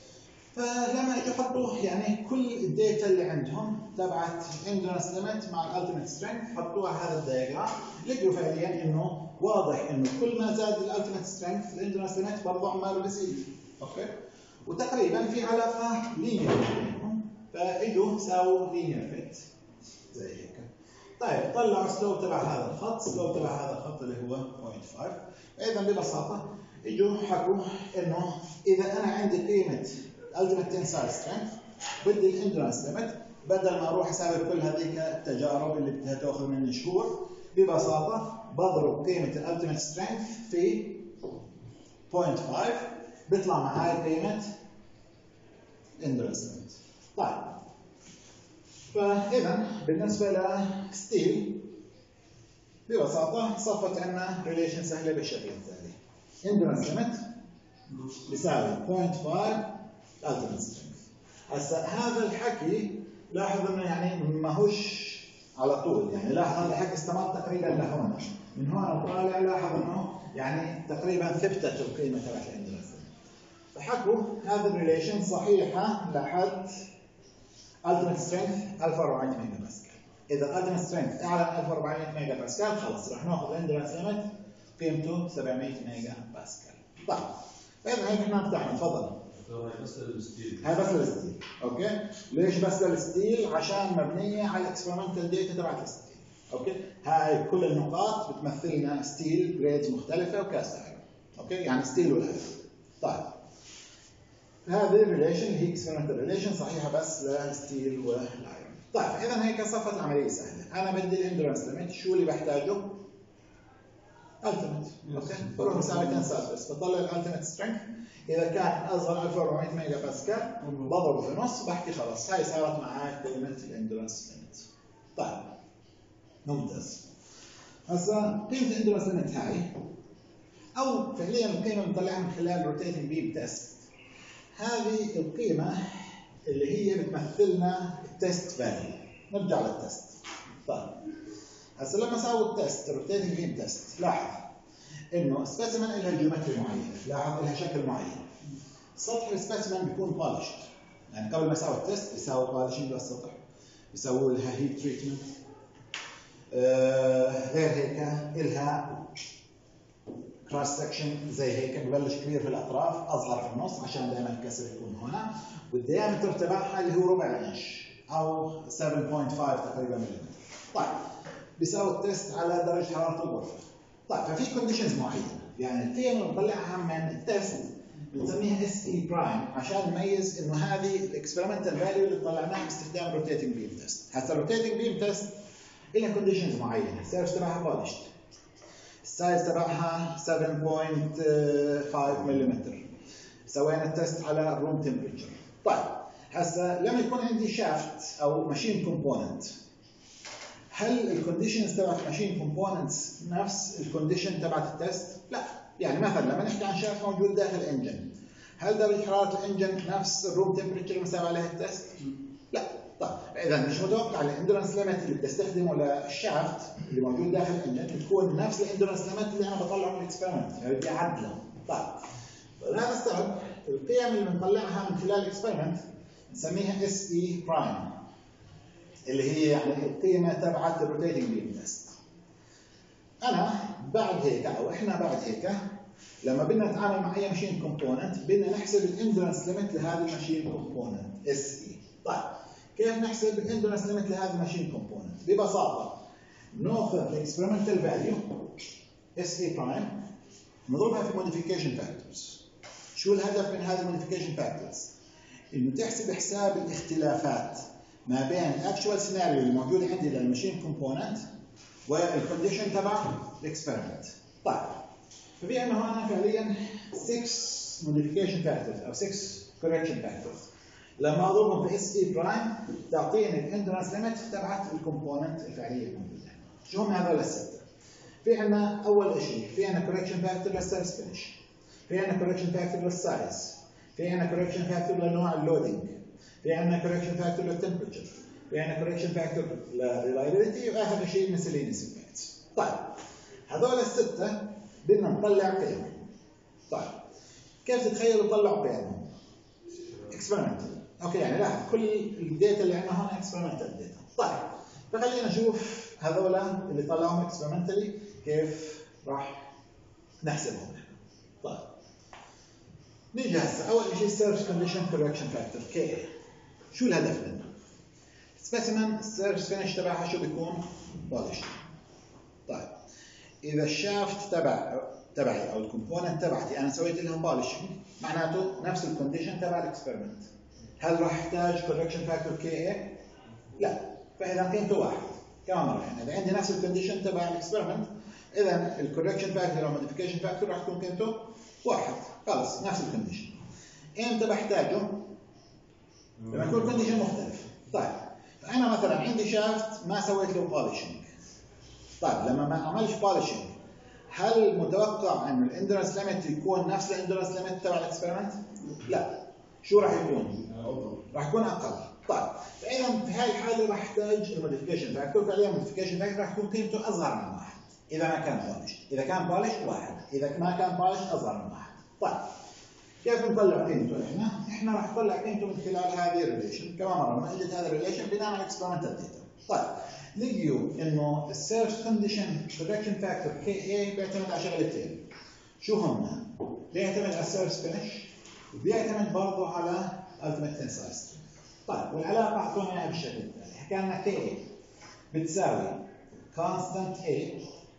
Speaker 1: فلما اجوا حطوا يعني كل الداتا اللي عندهم تبعت الاندرنس ليميت مع الالتيميت سترينث حطوها على هذا الدياجرام، لقوا فعليا انه واضح انه كل ما زاد الالتيميت سترينث الاندرنس ليميت برضه عماله بيزيد. اوكي وتقريبا في علاقه لينير بينهم، فاجوا ساووا لينير فيت زي هيك. طيب طلعوا سلوب تبع هذا الخط، سلوب تبع هذا الخط اللي هو 0.5. اذا ببساطه اجوا حكوا انه اذا انا عندي قيمه الالتيميت تنسايل سترينث بدي الاندرنس ليميت، بدل ما اروح اسوي كل هذيك التجارب اللي بدها تاخذ مني شهور، ببساطه بضرب قيمه الالتيميت سترينث في 0.5 بيطلع معي قيمه الاندرنس ليميت. طيب فاذا بالنسبه لستيل ببساطه صفت عندنا ريليشن سهله بالشكل التالي: اندرنس ليميت بيساوي 0.5 التيميت سترينث. هسه هذا الحكي لاحظ انه يعني ما هوش على طول، يعني لاحظ هذا الحكي استمر تقريبا لهون، من هون وطالع لاحظ انه يعني تقريبا ثبتت القيمه تبعت الاندرنس. فحكوا هذا الريليشن صحيحه لحد التيميت سترينث 1400 ميجا باسكال. اذا التيميت سترينث اعلى من 1400 ميجا باسكال خلص رح ناخذ الاندرنس ليميت قيمته 700 ميجا باسكال. طيب فاذا هيك احنا فتحنا. تفضل.
Speaker 3: هاي بس للستيل.
Speaker 1: هاي بس للستيل. اوكي ليش بس للستيل؟ عشان مبنيه على الاكسبيرمنتال داتا تبعت الستيل. اوكي هاي كل النقاط بتمثل لنا ستيل جريدز مختلفه وكاست ايرون. اوكي يعني ستيل والايرون. طيب هذه الريليشن هي اكسبيرمنتال ريليشن صحيحه بس للستيل والايرون. طيب اذا هيك صفت العمليه سهله. انا بدي الاندورنس ليميت، شو اللي بحتاجه؟ التيمت. اوكي، بروح بساوي تنسال بس بطلع الالتيمت سترينث، اذا كان اصغر 1400 ميجا باسكال بضربه في النص بحكي خلاص هاي صارت معك كلمه الاندورنس ليميت. طيب ممتاز. هسا قيمه الاندورنس ليميت هاي او فعليا القيمه اللي بنطلعها من خلال روتيتنج بيم تيست، هذه القيمه اللي هي بتمثلنا التيست فاليو. نرجع للتيست. طيب هسا لما ساووا التيست روتيتنج بيم تيست، لاحظ انه السبيسيمن لها جيومتري معين، لاحظ لها شكل معين. سطح السبيسيمن بيكون بولشد، يعني قبل ما يساوي التيست بيساوي بولشنج للسطح، بيسووا لها هيت تريتمنت. غير هيك لها كراس سكشن زي هيك، ببلش كبير في الاطراف اصغر في النص عشان دائما الكسر يكون هنا، والديامتر تبعها اللي هو ربع انش او 7.5 تقريبا ملم. طيب بيساوي التيست على درجه حراره الغرفه. طيب ففي كونديشنز معينه، يعني القيم اللي بنطلعها من التيست بنسميها اس اي برايم عشان نميز انه هذه الاكسبيرمنتال فاليو اللي طلعناها باستخدام روتيتنج بيم تيست. هسه الروتيتنج بيم تيست لها كونديشنز معينه، السيرفس تبعها بولشد، السايز تبعها 7.5 ملم، سوينا التيست على الروم تمبريتشر. طيب هسه لما يكون عندي شافت او ماشين كومبوننت، هل الكونديشنز تبعت ماشين كومبوننتس نفس الكونديشن تبعت التيست؟ لا. يعني مثلا لما نحكي عن شافت موجود داخل انجن، هل درجه حراره الانجن نفس الروم تمبريتشر اللي مساوي عليها التيست؟ لا. طيب اذا مش متوقع الاندورنس ليميت اللي بتستخدمه للشافت اللي موجود داخل الانجن تكون نفس الاندورنس ليميت اللي انا بطلعه من الاكسبيرمنت، يعني بدي اعدله. طيب هذا السبب القيم اللي بنطلعها من خلال الاكسبيرمنت نسميها اس اي برايم، اللي هي يعني القيمه تبعت الروتيتنج بيم تيست. انا بعد هيك او احنا بعد هيك لما بدنا نتعامل مع اي ماشين كومبوننت بدنا نحسب الاندورنس ليميت لهذه الماشين كومبوننت اس اي. طيب كيف نحسب الاندورنس ليميت لهذه الماشين كومبوننت؟ ببساطه ناخذ الاكسبيرمنتال فاليو اس اي برايم نضربها في موديفيكيشن فاكتورز. شو الهدف من هذه الموديفيكيشن فاكتورز؟ انه تحسب حساب الاختلافات ما بين الاكشوال سيناريو اللي موجود عندي للماشين كومبوننت والكونديشن تبع الاكسبيرمنت. طيب ففي عندنا هنا فعليا 6 موديفيكيشن فاكتورز او 6 كوركشن فاكتورز. لما اضربهم في اس اي برايم تعطيني الاندورنس ليميت تبعت الكومبوننت الفعليه الموجوده. شو هم هذول السته؟ في عندنا اول شيء في عندنا كوركشن فاكتور للسيرفس فينش، في عندنا كوركشن فاكتور للسايز، في عندنا كوركشن فاكتور لنوع اللودينج، في عندنا كوركشن فاكتور للتمبريتشر، في عندنا كوركشن فاكتور للريلايبيليتي، واخر شيء miscellaneous effects. طيب هذول السته بدنا نطلع قيمهم. طيب كيف تتخيلوا طلعوا قيمهم؟ اكسبيرمنتال. اوكي يعني لاحظ كل الداتا اللي عندنا هون اكسبيرمنتال داتا. طيب فخلينا نشوف هذول اللي طلعوهم اكسبيرمنتالي كيف راح نحسبهم. طيب نيجي هسه اول شيء سيرفس كونديشن كوركشن فاكتور كي. شو الهدف منه؟ سبيسيمن السيرفس فينش تبعها شو بيكون؟ بولش. طيب اذا الشافت تبعي او الكومبوننت تبعتي انا سويت لهم بولشنج معناته نفس الكونديشن تبع الاكسبيرمنت، هل راح احتاج كوركشن فاكتور كي اي؟ لا. فاذا قيمته واحد كمان مره، يعني اذا عندي نفس الكونديشن تبع الاكسبيرمنت اذا الكوركشن فاكتور او موديفيكيشن فاكتور راح تكون قيمته واحد، خلص نفس الكونديشن. امتى بحتاجه؟ لما يكون الكونديشن مختلف. طيب فانا مثلا عندي شافت ما سويت له بولشنج. طيب لما ما عملش بولشنج هل متوقع انه الاندورنس ليميت يكون نفس الاندورنس ليميت تبع الاكسبيرمنت؟ لا. شو راح يكون؟ راح يكون اقل. طيب فاذا في هاي الحاله راح احتاج الموديفيكيشن فاكتور، فعليا الموديفيكيشن فاكتور راح يكون قيمته اصغر من واحد اذا ما كان بولش، اذا كان بولش واحد، اذا ما كان بولش اصغر من واحد. طيب كيف نطلع قيمته احنا راح نطلع قيمته من خلال هذه الريليشن، كمان مره نحدد هذا الريليشن بناء على الاكسبيرمنتال داتا. طيب لقيوا انه السيرفس كونديشن كوركشن فاكتور كي اي بيعتمد على شغلتين. شو هم؟ بيعتمد على السيرفس فينش وبيعتمد برضه على التيمت تنسايل سترينث. طيب والعلاقه اعطونا اياها بالشكل التالي، حكى لنا كي اي بتساوي كونستانت A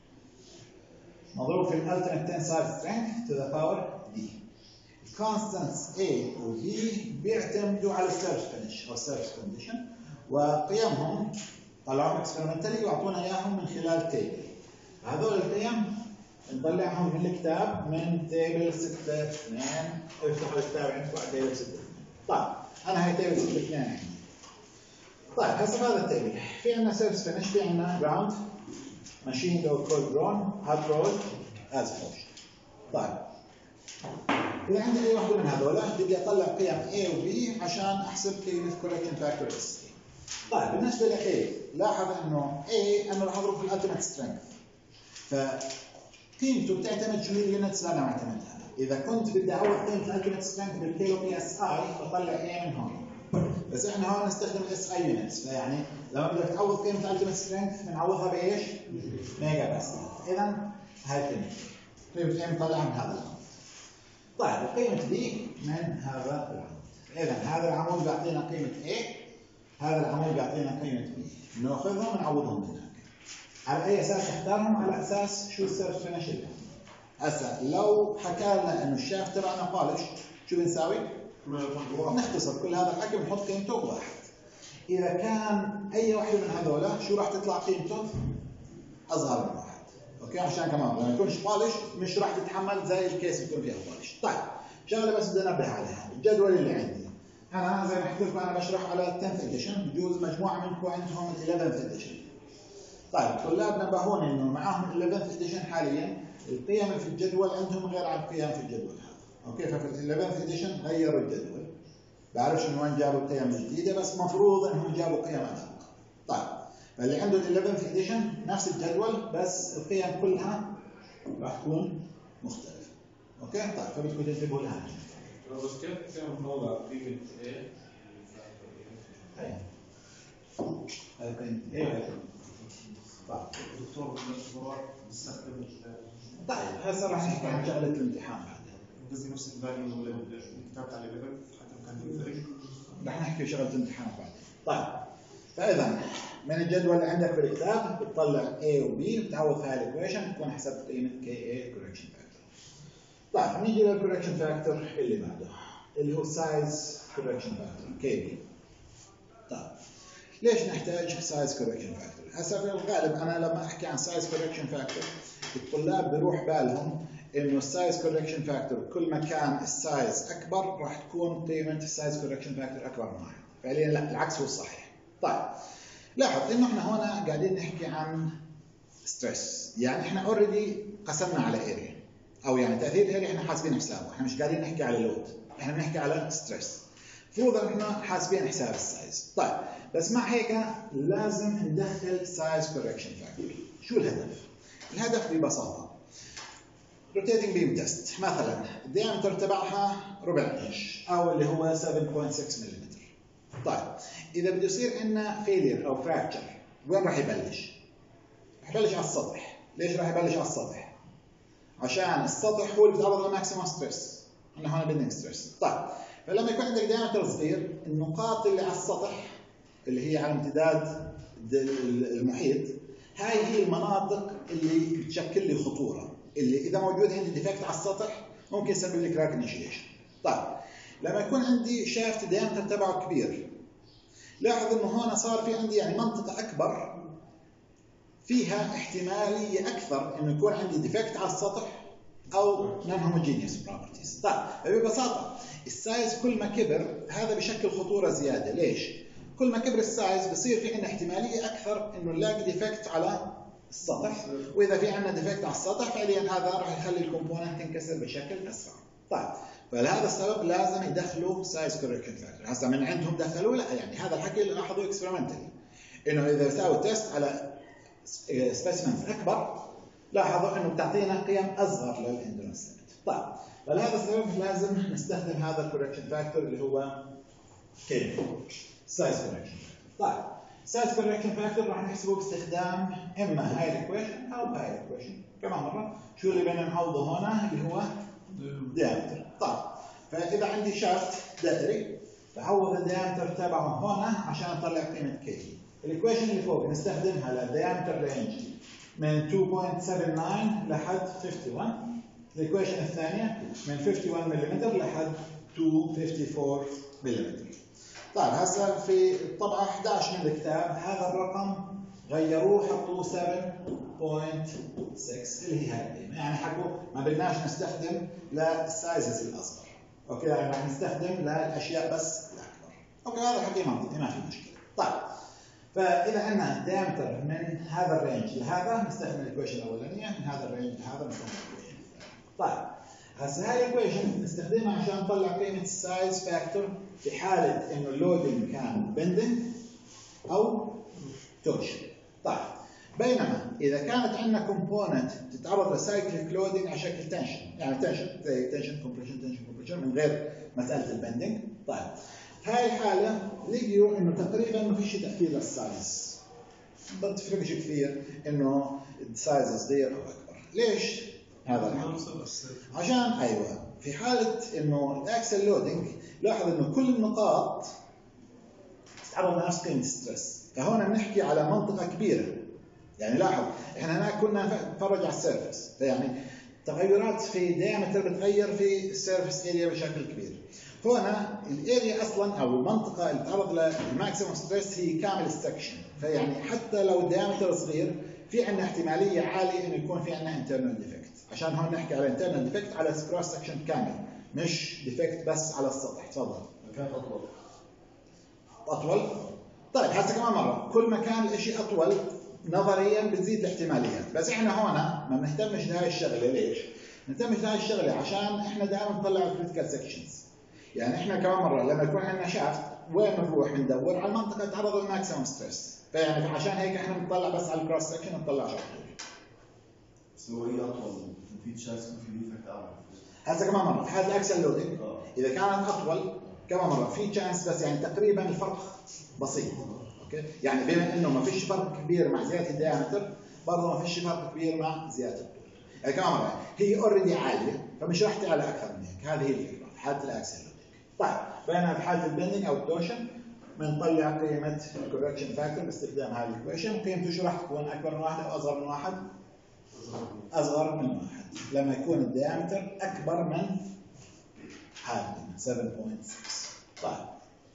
Speaker 1: مضروب في الالتيمت تنسايل سترينث to the power D. الكونستانتس A و B بيعتمدوا على السيرفس فينش او السيرفس كونديشن، وقيمهم طلعوهم اكسبيرمنتالي واعطونا اياهم من خلال تيبل. هذول القيم نطلعهم من الكتاب من تيبل 6.2. افتحوا الكتاب عندكم على تيبل 6.2. طيب انا هاي تيبل 6.2 عندي. طيب حسب هذا التيبل في عندنا سيرفس فينش، في عندنا جراوند، ماشين او كود درون، هات رود، از فورش. طيب إذا عندي أي واحدة من هذول بدي أطلع قيم A و B عشان أحسب قيمة correction factor S. طيب بالنسبة ل A لاحظ إنه A أنا راح أضرب في الألتيميت سترينث، فقيمته بتعتمد شو هي اليونتس اللي أنا معتمدها. إذا كنت بدي أعوض قيمة الألتيميت سترينث بالكيلو بي اس اي بطلع A من هون، بس إحنا هون نستخدم اس اي يونتس، فيعني لما بدك تعوض قيمة الألتيميت سترينث بنعوضها بإيش؟ ميجا باسكال. إذا هاي قيمة A مطلعها من هذا الأمر. طيب وقيمة B من هذا العمود. إذا هذا العمود بيعطينا قيمة A، هذا العمود بيعطينا قيمة B، ناخذهم ونعوضهم من هناك. على أي أساس نختارهم؟ على أساس شو السيرفس فينش اللي هسه لو حكى لنا إنه الشاف تبعنا بولش شو بنساوي؟ نختصر كل هذا الحكي ونحط قيمته بواحد. إذا كان أي واحدة من هذول شو راح تطلع قيمته؟ أصغر من واحد. اوكي عشان كمان لما يكونش بولش مش راح تتحمل زي الكيس يكون فيها بولش. طيب شغله بس بدي انبه عليها، الجدول اللي عندي انا زي ما حكيت لكم انا بشرح على 10th اديشن، بجوز مجموعه منكم عندهم 11th اديشن. طيب الطلاب نبهوني انه معاهم 11th اديشن حاليا القيم في الجدول عندهم غير عن القيم في الجدول هذا. اوكي ففي 11th اديشن غيروا الجدول، بعرفش من وين جابوا القيم الجديده بس مفروض انهم جابوا قيم ادق. طيب فاللي عنده 11th اديشن نفس الجدول بس القيم كلها راح تكون مختلفة. اوكي طيب فبدكم تنتبهوا لها.
Speaker 3: بس كيف نوضع قيمة A؟
Speaker 1: هاي قيمة A. طيب
Speaker 2: دكتور بالاختبارات بنستخدم
Speaker 1: طيب هسه راح نحكي عن شغلة الامتحان بعدين.
Speaker 2: قصدي نفس الفاليو اللي كتبت على 11 حتى كان يفرق.
Speaker 1: راح نحكي شغلة الامتحان بعدين. طيب فإذا من الجدول اللي عندك في الكتاب بتطلع A و B بتعوض في هاي الايكويشن تكون حسبت قيمة KA correction factor. طيب نيجي للcorrection factor اللي بعده اللي هو size correction factor KB. طيب ليش نحتاج size correction factor؟ هسه في الغالب أنا لما أحكي عن size correction factor الطلاب بيروح بالهم إنه السايز correction factor كل ما كان السايز أكبر راح تكون قيمة السايز correction factor أكبر من واحد. فعليا لا العكس هو الصحيح. طيب لاحظ انه احنا هنا قاعدين نحكي عن ستريس، يعني احنا اوريدي قسمنا على اريا او يعني تاثير اريا احنا حاسبين حسابه، احنا مش قاعدين نحكي على لود، احنا بنحكي على ستريس. المفروض ان احنا حاسبين حساب السايز. طيب بس مع هيك لازم ندخل سايز كوركشن فاكتور. شو الهدف؟ الهدف ببساطه روتيتنج بيم تيست مثلا الديامتر تبعها ربع انش او اللي هو 7.6 ملم. طيب إذا بده يصير عندنا فيلير أو فراكتشر وين راح يبلش؟ راح يبلش على السطح. ليش راح يبلش على السطح؟ عشان السطح هو اللي بيتعرض لماكسيموم ستريس. احنا هون بدنا ستريس. طيب فلما يكون عندك دايمتر صغير النقاط اللي على السطح اللي هي على امتداد المحيط هاي هي المناطق اللي بتشكل لي خطورة، اللي إذا موجود عندي ديفكت على السطح ممكن يسبب لي كراك انيشيشن. طيب لما يكون عندي شافت الديامتر تبعه كبير لاحظ انه هون صار في عندي يعني منطقة اكبر فيها احتمالية اكثر انه يكون عندي ديفكت على السطح او نون هوموجينيوس بروبرتيز. طيب ببساطة السايز كل ما كبر هذا بشكل خطورة زيادة. ليش؟ كل ما كبر السايز بصير في عندنا احتمالية اكثر انه نلاقي ديفكت على السطح، واذا في عندنا ديفكت على السطح فعليا هذا راح يخلي الكومبوننت تنكسر بشكل اسرع. طيب فلهذا السبب لازم يدخلوا سايز كوركشن فاكتور. هسه من عندهم دخلوا لا يعني هذا الحكي اللي لاحظوه اكسبيرمنتالي انه اذا ساووا تيست على سبيسمنز اكبر لاحظوا انه بتعطينا قيم اصغر للاندورنس ليميت. طيب فلهذا السبب لازم نستخدم هذا الكوركشن فاكتور اللي هو كي سايز كوركشن. طيب سايز كوركشن فاكتور راح نحسبه باستخدام اما هاي الايكويشن او هاي الايكويشن. كمان مره شو اللي بدنا نعوضه هنا اللي هو diameter. طيب فاذا عندي شافت دائري بعوض الديامتر تبعه هنا عشان اطلع قيمه كي. الايكويشن اللي فوق نستخدمها للديامتر رينج من 2.79 لحد 51. الايكويشن الثانيه من 51 ملم لحد 254 ملم. طيب هسه في الطبعة 11 من الكتاب هذا الرقم غيروه حطوه 7.6 اللي هي هاي القيمة، يعني حكوا ما بدناش نستخدم للسايزز الأصغر، اوكي، يعني راح نستخدم للأشياء بس الأكبر، اوكي، هذا حكي منطقي ما في مشكلة. طيب فإذا عندنا diameter من هذا الرينج لهذا نستخدم الإيكويشن الأولانية، من هذا الرينج لهذا نستخدم الإيكويشن الثانية. طيب هسه هاي الإيكويشن نستخدمها عشان نطلع قيمة السايز فاكتور في حالة إنه اللودنج كان بندنج أو تورشن. طيب بينما إذا كانت عندنا كومبوننت تتعرض لسايكليك لودنج على شكل تنشن، يعني تنشن زي تنشن كومبريشن من غير مسألة البندنج. طيب هاي الحالة لقيوا إنه تقريبا ما فيش تأثير للسايز، ما تفرقش كثير إنه السايز صغير أو أكبر. ليش؟ هذا الحال عشان أيوه في حالة إنه الأكسل لودنج لاحظ إنه كل النقاط تتعرض لنفس قيمة ستريس، فهون بنحكي على منطقة كبيرة. يعني لاحظ احنا هناك كنا نتفرج على السيرفس، فيعني تغيرات في دايمتر بتغير في السيرفس اريا بشكل كبير. هنا الاريا اصلا او المنطقه اللي تعرض للماكسيموم ستريس هي كامل السكشن، فيعني حتى لو الدايمتر صغير في عندنا احتماليه عاليه انه يكون في عندنا انترنال ديفكت. عشان هون نحكي على انترنال ديفكت على كروس سكشن كامل، مش ديفكت بس على السطح. تفضل.
Speaker 3: مكان
Speaker 1: اطول. طيب هسه كمان مره كل ما كان الشيء اطول نظريا بتزيد الاحتماليات، بس احنا هون ما بنهتمش بهاي الشغله. ليش؟ بنهتمش بهاي الشغله عشان احنا دائما نطلع الكريتيكال سكشنز. يعني احنا كمان مره لما يكون عندنا شافت وين بنروح بندور على المنطقه تعرض للماكسيموم ستريس، فيعني عشان هيك احنا بنطلع بس على الكروس سكشن، نطلع شغله.
Speaker 3: بس هو هي اطول في تشانس في ديفكت اعلى.
Speaker 1: هسه كمان مره في حاله الاكسل لودنج اذا كانت اطول كمان مره في تشانس، بس يعني تقريبا الفرق بسيط. اوكي، يعني بما انه ما فيش فرق كبير مع زياده الديامتر برضه ما فيش فرق كبير مع زياده الطول. يعني كمان مره هي اوريدي عاليه فمش راح تعلى اكثر من هيك، هذه هي الفكره في حاله الاكسل لودنج. طيب بينما في حاله البندنج او التورشن بنطلع قيمه الكوركشن فاكتور باستخدام هذه الايكويشن، قيمته شو راح تكون؟ اكبر من واحد او اصغر من واحد؟ اصغر من واحد لما يكون الديامتر اكبر من هذه 7.6. طيب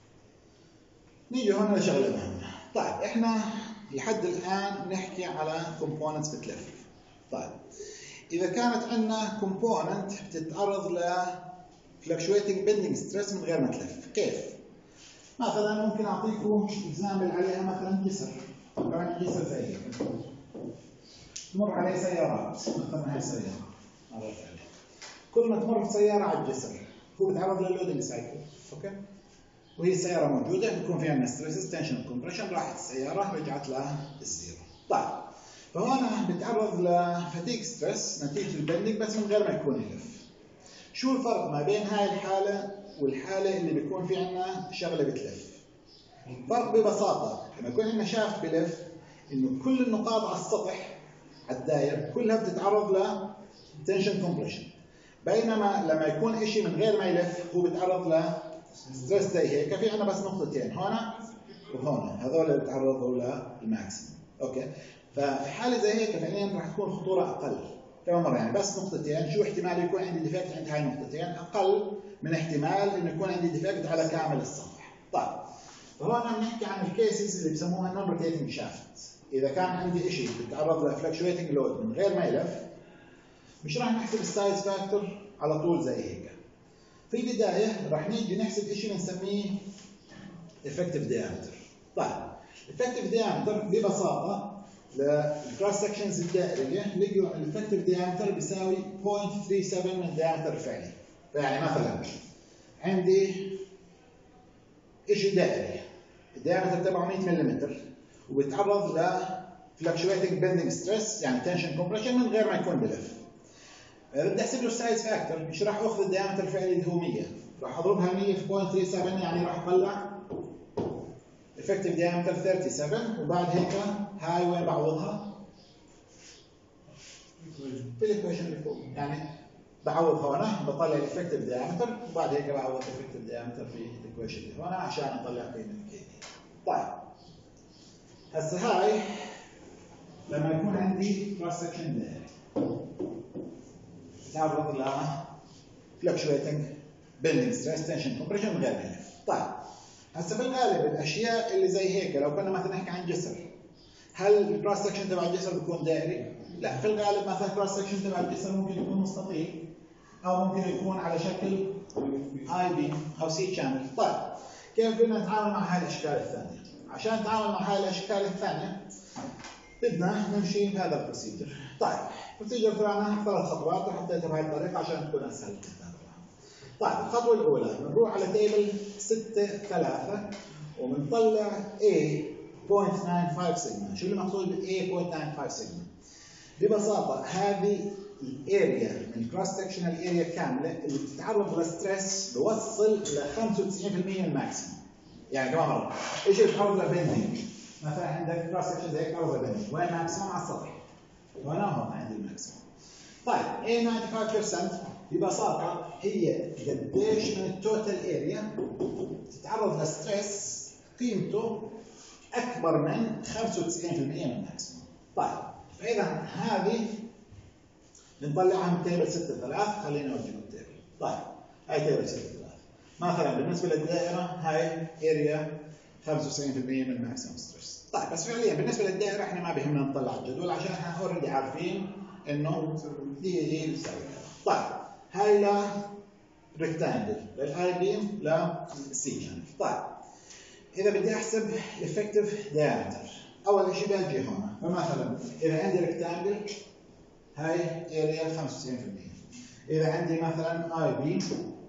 Speaker 1: نيجي هون لشغله مهمه. طيب احنا لحد الان نحكي على كومبوننتس بتلف. طيب اذا كانت عندنا كومبوننت بتتعرض ل fluctuating bending stress من غير ما تلف، كيف؟ مثلا ممكن اعطيكم اكزامبل عليها، مثلا جسر، طبعا جسر زي هيك تمر عليه سيارات، مثلا هاي السياره مرت عليه، كل ما تمر سياره على الجسر هو بيتعرض للودنج سايكل، اوكي؟ وهي السياره موجوده بيكون فيها ستريس تنشن كومبريشن، راحت السياره رجعت لها الزيرو. طيب فهنا بتعرض لفتيك ستريس نتيجه البندنج بس من غير ما يكون يلف. شو الفرق ما بين هاي الحاله والحاله اللي بيكون في عندنا شغله بتلف؟ فرق ببساطه لما يكون عندنا شافت بلف انه كل النقاط على السطح على الداير كلها بتتعرض ل تنشن كومبريشن، بينما لما يكون شيء من غير ما يلف هو بيتعرض ل ستريس زي هيك. في عندنا بس نقطتين هنا وهنا، هذول اللي بيتعرضوا للماكسيمم، اوكي؟ ففي حاله زي هيك فعليا راح تكون الخطوره اقل. كمان مره يعني بس نقطتين، شو احتمال يكون عندي ديفكت عند هاي النقطتين؟ اقل من احتمال انه يكون عندي ديفكت على كامل السطح. طيب فهون بنحكي عن الكيسز اللي بسموها نون روتيتنج شافت. اذا كان عندي شيء بيتعرض لفلكشويتنج لود من غير ما يلف مش راح نحسب السايز فاكتور على طول زي هيك. في البدايه راح نيجي نحسب شيء بنسميه effective diameter. طيب effective diameter ببساطه للكروس سكشنز الدائريه لقوا الافكتيف ديامتر بيساوي 0.37 من الديامتر الفعلي. فيعني مثلا عندي شيء دائري الديامتر تبعه 100 ملم وبيتعرض ل fluctuating bending stress يعني tension compression من غير ما يكون بلف. بدي احسب له السايز فاكتور، مش راح اخذ الديامتر الفعلي اللي هو 100، راح اضربها 100 في 0.37 يعني راح اطلع effective diameter 37. وبعد هيك هاي وين بعوضها؟ في الايكويشن اللي فوق، يعني بعوض هنا بطلع effective diameter وبعد هيك بعوض effective diameter في الايكويشن اللي هنا عشان اطلع قيمه كي. طيب هسه هاي لما يكون عندي كروس سكشن دائري تعرض ل fluctuating bending stress tension compression من غير ما يلف. طيب هسه بالغالب الاشياء اللي زي هيك لو كنا مثلا نحكي عن جسر، هل الكروس سكشن تبع الجسر بيكون دائري؟ لا، في الغالب مثلا الكروس سكشن تبع الجسر ممكن يكون مستطيل او ممكن يكون على شكل اي بيم او سي شانل. طيب كيف بدنا نتعامل مع هاي الاشكال الثانيه؟ عشان نتعامل مع هاي الاشكال الثانيه بدنا نمشي بهذا البروسيجر. طيب البروسيجر تبعنا 3 خطوات وحطيتها بهاي الطريقه عشان تكون اسهل للكتابه. طيب الخطوه الاولى بنروح على تيبل 6-3 وبنطلع A 0.95 سيجما. شو المقصود ب A 0.95 سيجما؟ ببساطه هذه الاريا من الكروس سكشنال اريا كامله اللي بتتعرض للستريس بوصل ل 95% الماكسيموم. يعني كمان مره ايش بتتعرض لبندنج؟ مثلا عندك كروس سكشن زي بتتعرض لبندنج، وين ماكسيموم على السطح؟ هنا هون عندي الماكسيموم. طيب A 95% ببساطه هي قديش من التوتال اريا تتعرض لستريس قيمته اكبر من 95% من الماكسيموم. طيب فاذا هذه بنطلعها من تيبل 6-3. خلينا اورجيكم التيبل. طيب هاي تيبل 6-3 مثلا بالنسبه للدائره هاي اريا 95% من ماكسيموم ستريس. طيب بس فعليا بالنسبه للدائره احنا ما بيهمنا نطلع الجدول عشان احنا اوريدي عارفين انه دي بتساوي كذا. طيب هاي لا ريكتانجل للاي بيم للسي شانل. طيب اذا بدي احسب الافكتيف دايمتر اول شيء باجي هون. فمثلا اذا عندي ريكتانجل هاي اريا 95%. اذا عندي مثلا اي بي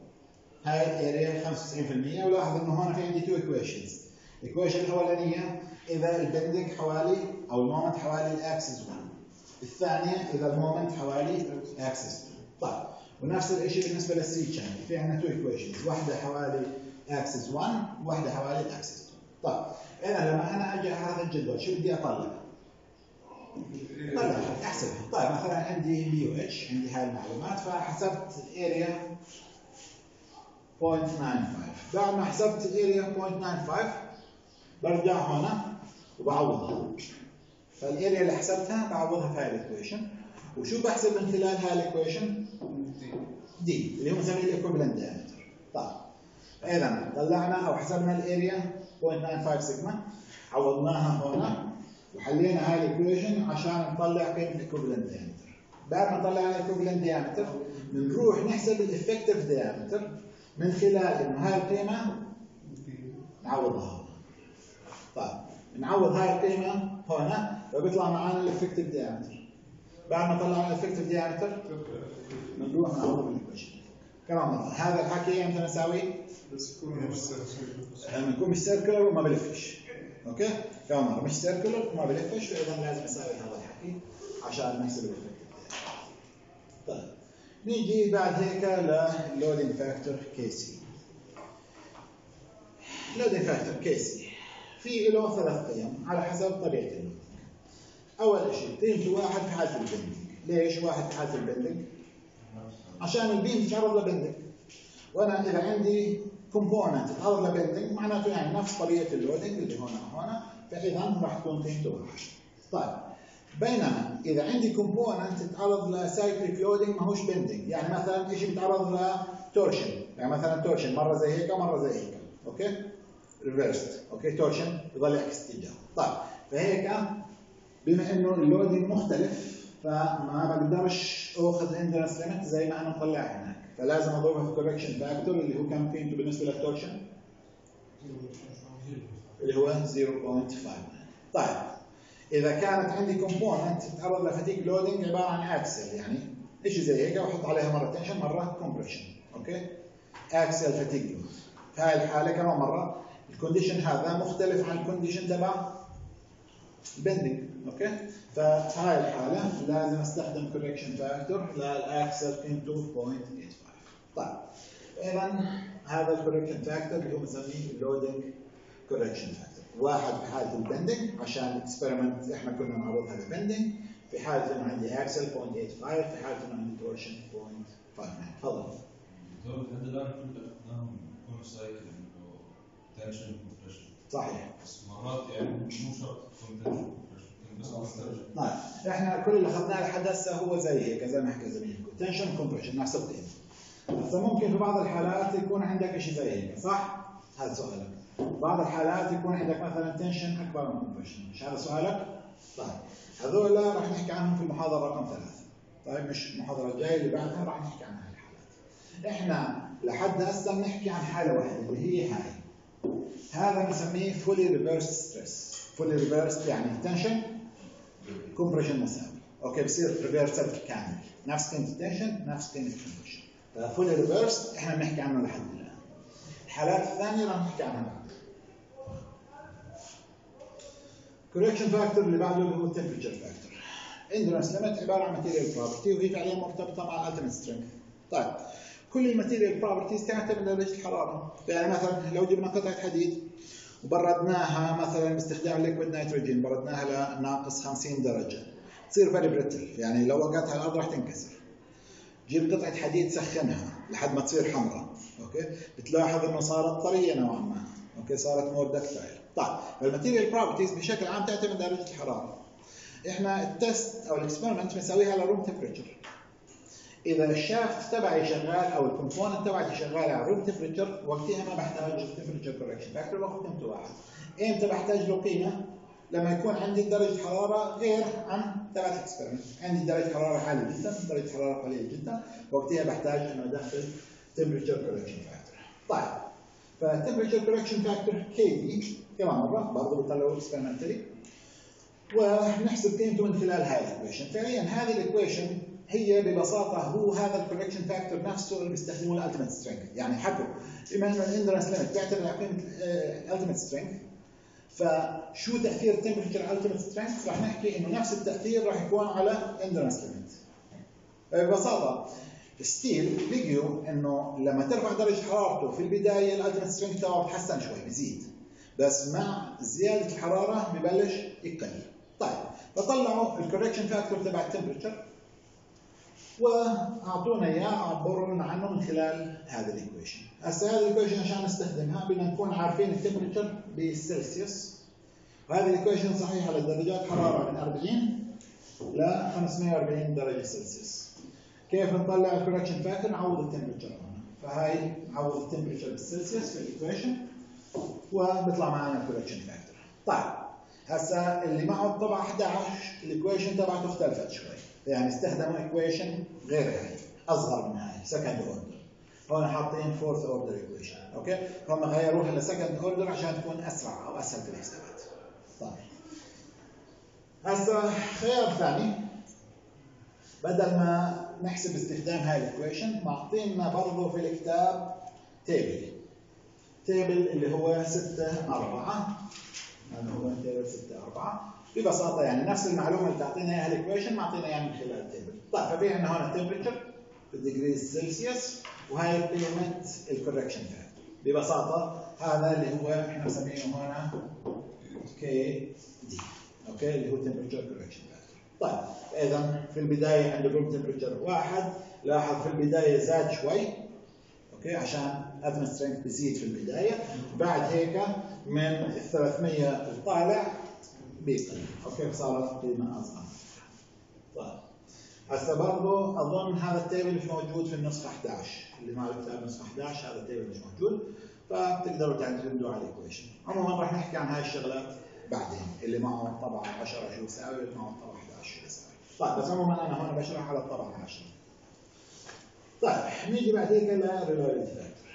Speaker 1: هاي اريا 95%. ولاحظ انه هون في عندي تو ايكويشنز. الايكويشن الاولانيه اذا البندنج حوالي او المومنت حوالي الاكسس 1. الثانيه اذا المومنت حوالي اكسس 2. طيب ونفس الشيء بالنسبه للسي شانل في عندنا تو ايكويشنز، واحده حوالي اكسس 1 وواحده حوالي الاكسس 2. طيب اذا لما انا اجي على هذا الجدول شو بدي اطلع؟ احسبها. طيب مثلا عندي بي او اتش، عندي هاي المعلومات فحسبت الاريا 0.95. بعد ما حسبت الاريا 0.95 برجع هنا وبعوضها. فالاريا اللي حسبتها بعوضها في هاي الايكويشن. وشو بحسب من خلال هاي الايكويشن؟ دي اللي هو بنسميه الايكويفالنت دايمتر. طيب اذا طلعنا او حسبنا الاريا 0.95 سيجما، عوضناها هنا وحلينا هاي الايكويشن عشان نطلع قيمه الايكوفالنت دايمتر. بعد ما طلعنا الايكوفالنت دايمتر بنروح نحسب الافكتيف دايمتر من خلال انه هاي القيمه نعوضها هنا. طيب نعوض هاي القيمه هنا فبيطلع معنا الافكتيف دايمتر. بعد ما طلعنا الافكتيف دايمتر بنروح نعوض بالايكويشن. كمان مره هذا الحكي امتى نساويه؟
Speaker 2: بس يكون مش
Speaker 1: لما يكون مش سيركلر وما بلفش. اوكي؟ كمان مره مش سيركلر وما بلفش، فاذا لازم نساوي هذا الحكي عشان نحسب الافكتيف. طيب نيجي بعد هيك للودنج فاكتور كي سي. اللودنج فاكتور كي سي في له 3 قيم على حسب طبيعه اللودنج. اول شيء قيمته 1 في حاله البندنج. ليش 1 في حاله البندنج؟ عشان البيم تتعرض لبندنج، وانا اذا عندي كومبوننت تتعرض لبندنج معناته يعني نفس طريقه اللودنج اللي هنا وهنا، فاذا راح تكون قيمته 1. طيب بينما اذا عندي كومبوننت تتعرض لسايكليك لودنج ماهوش بندنج، يعني مثلا شيء بيتعرض لتورشن، يعني مثلا تورشن مره زي هيك ومره زي هيك، اوكي؟ ريفرست، اوكي؟ تورشن يضل يعكس اتجاه. طيب فهيك بما انه اللودنج مختلف فما بقدرش اخذ اندرس ليميت زي ما انا مطلع هناك، فلازم اضربها في كوركشن فاكتور اللي هو كم قيمته بالنسبه للتورشن؟ اللي هو 0.5. طيب اذا كانت عندي كومبوننت تتعرض لفتيك لودنج عباره عن اكسل، يعني شيء زي هيك واحط عليها مره تنشن مره كومبريشن، اوكي؟ اكسل فتيك لود. في هاي الحاله كمان مره الكونديشن هذا مختلف عن الكونديشن تبع البندنج، اوكي؟ ففي هاي الحاله لازم استخدم كوركشن فاكتور للاكسل قيمته 0.85. طيب اذا هذا الكوركشن فاكتور اللي هو بنسميه اللودنج كوركشن فاكتور. 1 في حاله البندنج عشان الاكسبيرمنت احنا كنا نعرضها بالبندنج، في حاله انه عندي اكسل 0.85، في حاله انه عندي تورشن 0.59. تفضل.
Speaker 4: لحد الان كنت اخذناهم يكونوا سايكل انه تنشن كومبريشن.
Speaker 1: صحيح.
Speaker 4: بس مرات يعني مو شرط تكون تنشن كومبريشن، بس مسترجع.
Speaker 1: طيب احنا كل اللي اخذناه لحد هسه هو زي هيك زي ما حكى زميلكم، تنشن كومبريشن نحسب هسه ممكن في بعض الحالات يكون عندك شيء زي هيك، صح؟ هذا سؤالك. بعض الحالات يكون عندك مثلا تنشن اكبر من كومبريشن. مش هذا سؤالك؟ طيب هذول راح نحكي عنهم في المحاضره رقم 3. طيب مش المحاضره الجايه اللي بعدها راح نحكي عن هاي الحالات. احنا لحد هسه بنحكي عن حاله واحده اللي هي هاي. هذا بنسميه فولي ريفرس ستريس. فولي ريفرس يعني تنشن كومبريشن مساوي. اوكي بصير ريفرسال كامل، نفس قيمه التنشن نفس قيمه الكومبريشن. ففولي ريفرس احنا بنحكي عنه لحد الان. الحالات الثانيه راح نحكي عنها بعد. كوركشن فاكتور اللي بعده اللي هو التمبريتشر فاكتور. اندورنس ليميت عباره عن ماتيريال بروبرتي وهي فعليا مرتبطه مع الالتيميت سترينث. طيب كل الماتيريال بروبرتيز تعتمد على درجه الحراره. يعني مثلا لو جبنا قطعه حديد وبردناها مثلا باستخدام ليكويد نيتروجين، بردناها لناقص 50 درجه، تصير فيري بريتل، يعني لو وقعتها على الارض راح تنكسر. جيب قطعه حديد سخنها لحد ما تصير حمراء، اوكي، بتلاحظ انه صارت طريه نوعا ما، اوكي، صارت مور دكتايل. طيب الماتيريال بروبرتيز بشكل عام تعتمد على درجه الحراره. احنا التست او الاكسبيرمنت بنسويها على روم تمبريتشر. اذا الشافت تبعي شغال او الكومبوننت تبعتي شغاله على روم تمبريتشر، وقتها ما بحتاج التمبريتشر كوركشن فاكتور، باخذ قيمته واحد. امتى بحتاج له قيمه؟ لما يكون عندي درجه حراره غير عن ثلاث اكسبيرمنت، عندي درجه حراره عاليه جدا، درجه حراره قليله جدا، وقتها بحتاج انه ادخل تمبريتشر كوركشن فاكتور. طيب فالتمبريتشر كوركشن فاكتور كي دي كمان مره برضه بطلعوه اكسبيرمنتالي، ونحسب قيمته من خلال هاي الايكويشن. فعليا هذه الايكويشن هي ببساطه هو هذا الكوركشن فاكتور نفسه اللي بيستخدموه الالتيميت سترينث. يعني حكوا بما انه الاندرنس ليميت بيعتمد على قيمه الالتيميت سترينث، فشو تاثير التمبريتشر على الالتيميت سترينث؟ راح نحكي انه نفس التاثير راح يكون على الاندرنس ليميت. ببساطه ستيل لقيوا انه لما ترفع درجه حرارته في البدايه الالتيميت سترينث تبعه بتحسن شوي، بيزيد، بس مع زياده الحراره ببلش يقل. طيب فطلعوا الكوركشن فاكتور تبع التمبريتشر واعطونا اياه، عبروا لنا عنه من خلال هذا الايكويشن. هسه هذا الايكويشن عشان نستخدمها بدنا نكون عارفين التمبريتشر بالسلسيوس، وهذه الايكويشن صحيحه لدرجات حراره من 40 ل 540 درجه سلسيوس. كيف نطلع الكوركشن فاكتور؟ نعوض التمبريتشر هنا، فهي نعوض التمبريتشر بالسلسيوس في الايكويشن وبيطلع معنا الكوركشن فاكتور. طيب هسه اللي معه الطبعه 11 الايكويشن تبعته اختلفت شوي، يعني استخدموا ايكويشن غير هاي، اصغر من هاي، سكند اوردر. هون حاطين فورث اوردر ايكويشن، اوكي؟ هم غيروها لسكند اوردر عشان تكون اسرع او اسهل في الحسابات. طيب هسه خيار ثاني، بدل ما نحسب استخدام هاي الايكويشن معطينا برضه في الكتاب تيبل اللي هو 6 4. هذا هو تيبل 6 4. ببساطه يعني نفس المعلومه اللي تعطينا اياها الايكويشن معطينا اياها من خلال التيبل. طيب ففي عندنا هون التمبريتشر بالديجريز سلسيوس، وهي قيمه الكوركشن فاكتور. ببساطه هذا اللي هو احنا مسمينه هنا كي دي، اوكي، اللي هو تمبريتشر كوركشن فاكتور. طيب اذا في البدايه عند الروم تمبريتشر 1، لاحظ في البدايه زاد شوي، اوكي، عشان الالتيميت سترينث بيزيد في البدايه، بعد هيك من ال 300 الطالع بيقل، اوكي، صارت قيمه اصغر. طيب هسه برضه اظن هذا التيبل مش موجود في النسخه 11، اللي مع الكتاب نسخه 11 هذا التيبل مش موجود، فبتقدروا تعتمدوا على الايكويشن. عموما راح نحكي عن هاي الشغلات بعدين، اللي معه طبعا 10 شو يساوي، واللي معه طبعا 11 شو يساوي. طيب بس عموما انا هون بشرح على الطبعه 10. طيب نيجي بعد هيك للريلايبيلتي فاكتور.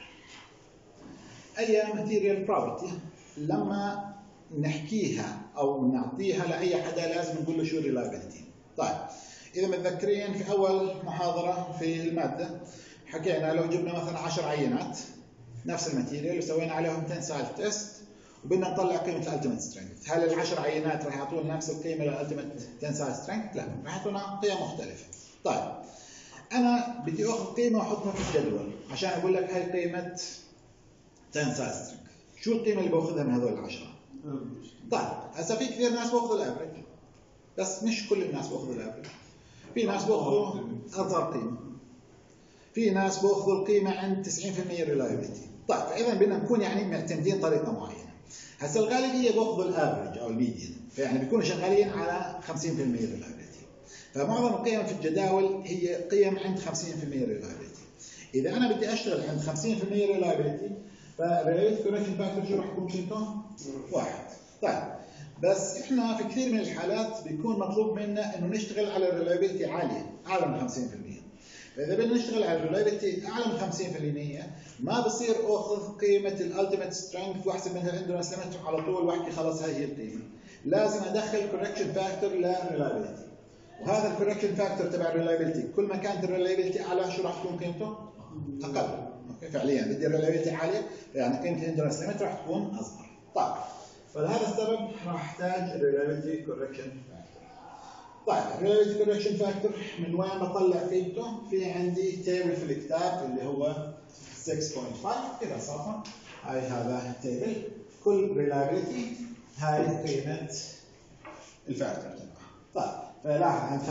Speaker 1: اي ماتيريال بروبرتي لما نحكيها او نعطيها لاي حدا لازم نقول له شو الريلايبيلتي. طيب اذا متذكرين في اول محاضره في الماده حكينا لو جبنا مثلا 10 عينات نفس الماتيريال وسوينا عليهم تنسايل تيست وبدنا نطلع قيمه الالتيميت سترينث، هل ال10 عينات راح يعطونا نفس القيمه للالتيميت تنسايل سترينث؟ لا، راح يعطونا قيم مختلفه. طيب انا بدي اخذ قيمه واحطها في الجدول عشان اقول لك هاي قيمه تنسايل سترينث. شو القيمه اللي باخذها من هذول ال10؟ طيب هسه في كثير ناس باخذوا الافرج، بس مش كل الناس باخذوا الافرج. في ناس باخذوا اصغر قيمه، في ناس باخذوا القيمه عند 90% ريلايبيليتي. طيب فاذا بدنا نكون يعني معتمدين طريقه معينه. هسه الغالبيه باخذوا الافرج او الميديان، فيعني بيكونوا شغالين على 50% ريلايبيليتي. فمعظم القيم في الجداول هي قيم عند 50% ريلايبيليتي. اذا انا بدي اشتغل عند 50% ريلايبيليتي فالريلابيلتي كوركشن فاكتور شو راح يكون قيمته؟ 1. طيب بس احنا في كثير من الحالات بيكون مطلوب منا انه نشتغل على الريلابيلتي عاليه اعلى من 50%. فاذا بدنا نشتغل على الريلابيلتي اعلى من 50% ما بصير اخذ قيمه الالتيميت سترينث واحسب منها الاندورنس ليميت على طول واحكي خلص هاي هي القيمه. لازم ادخل كوركشن فاكتور للريلابيلتي، وهذا الكوركشن فاكتور تبع الريلابيلتي كل ما كانت الريلابيلتي اعلى شو راح تكون قيمته؟ اقل. اوكي فعليا بدي الريلابيلتي عاليه يعني قيمه الاندورنس ليميت راح تكون اصغر. طيب فلهذا السبب راح احتاج الريلابيلتي كوركشن فاكتور. طيب الريلابيلتي كوركشن فاكتور من وين بطلع قيمته؟ في عندي تيبل في الكتاب اللي هو 6.5 كذا صفحه. هاي هذا التيبل كل ريلابيلتي هاي قيمه الفاكتور تبعها. طيب فلاحظ عند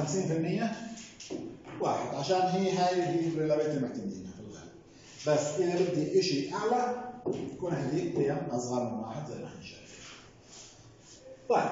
Speaker 1: 50% 1 عشان هاي الريلابيلتي المعتمدينها في الغالب. بس اذا بدي شيء اعلى يكون عندي قيم اصغر من 1 زي ما احنا شايفين. طيب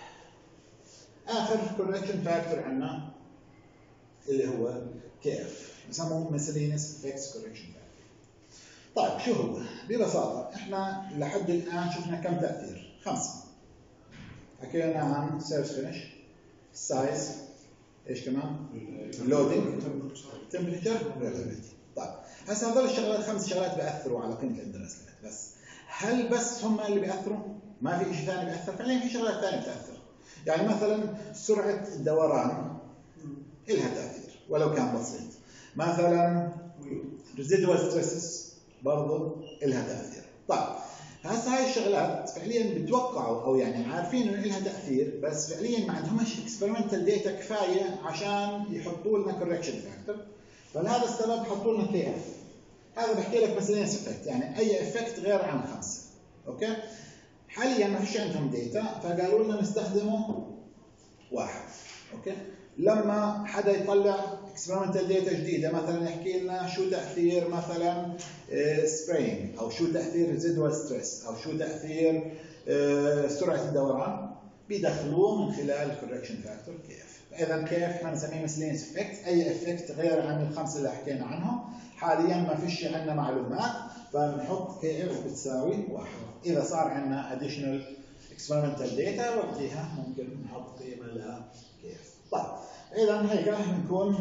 Speaker 1: اخر كوركشن فاكتور عندنا اللي هو كيف بسموه miscellaneous effects correction factor. طيب شو هو؟ ببساطه احنا لحد الان شفنا كم تاثير؟ 5. حكينا عن سيرفس فينش، سايز، ايش كمان؟ لودنج، تمبريتشر، ريلابيلتي. طيب هسه هذول الشغلات 5 شغلات بياثروا على قيمه الاندورنس ليميت بس. هل بس هم اللي بياثروا؟ ما في شيء ثاني بياثر؟ فعليا في شغلات ثانيه بتاثر. يعني مثلا سرعه الدوران لها تاثير ولو كان بسيط. مثلا residual stresses برضه لها تاثير. طيب هسه هاي الشغلات فعليا بتوقعوا او يعني عارفين انه لها تاثير بس فعليا ما عندهمش اكسبيرمنتال داتا كفايه عشان يحطوا لنا كوركشن فاكتور. فلهذا السبب حطوا لنا كيف. هذا بحكي لك miscellaneous effect يعني اي افكت غير عن 5. اوكي حاليا ما فيش عندهم داتا فقالوا لنا نستخدمه 1. اوكي لما حدا يطلع اكسبيرمنتال داتا جديده مثلا يحكي لنا شو تاثير مثلا سبرينج او شو تاثير ريزيدوال ستريس او شو تاثير سرعه الدوران بيدخلوه من خلال الكوركشن فاكتور كيف. اذا كيف احنا بنسميه miscellaneous effect اي افكت غير عن ال5 اللي حكينا عنهم. حاليا ما فيش عندنا معلومات فبنحط كيف بتساوي 1. اذا صار عندنا additional experimental data وقتها ممكن نحط قيمه لها كيف. طيب اذا هيك بنكون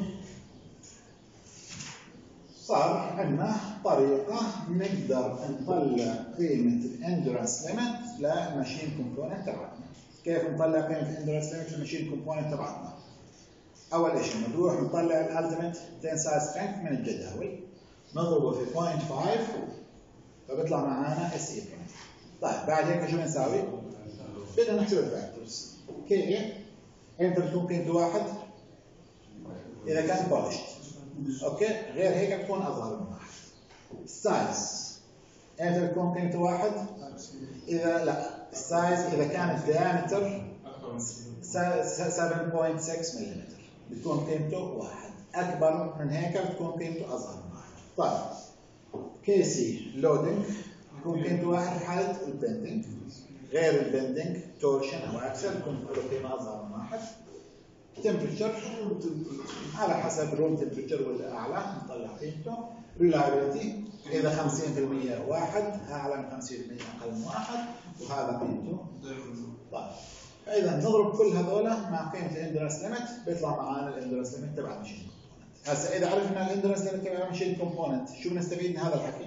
Speaker 1: صار عندنا طريقه نقدر نطلع قيمه الاندورنس ليميت للماشين كومبوننت تبعتنا. كيف نطلع قيمه الاندورنس ليميت للماشين كومبوننت تبعتنا؟ اول شيء بنروح نطلع الالتيميت تنسايل سترينث من الجداول نضربه في 0.5 فبيطلع معانا اس اي برايم. طيب بعد هيك شو بنساوي؟ بدنا نحسب الفاكتورز. كي امتى بتكون قيمته 1؟ اذا كان بولشت. اوكي غير هيك بتكون اصغر من 1. السايز امتى بتكون قيمته 1؟ اذا لا السايز اذا كان الديامتر 7.6 ملم بتكون قيمته 1. اكبر من هيك بتكون قيمته اصغر من 1. طيب كي سي لودنج بتكون قيمته 1 في حاله البندنج. غير البندنج تورشن او اكسل بتكون قيمه اصغر من 1. تمبريتشر على حسب روم تمبريتشر ولا اعلى نطلع قيمته. ريلايبيلتي اذا 50% 1 اعلى من 50% اقل من 1 وهذا قيمته. طيب فاذا نضرب كل هذول مع قيمه الاندورنس ليميت بيطلع معنا الاندورنس ليميت تبع الماشين كومبوننت. هسه اذا عرفنا الاندورنس ليميت تبع الماشين كومبوننت شو بنستفيد من هذا الحكي؟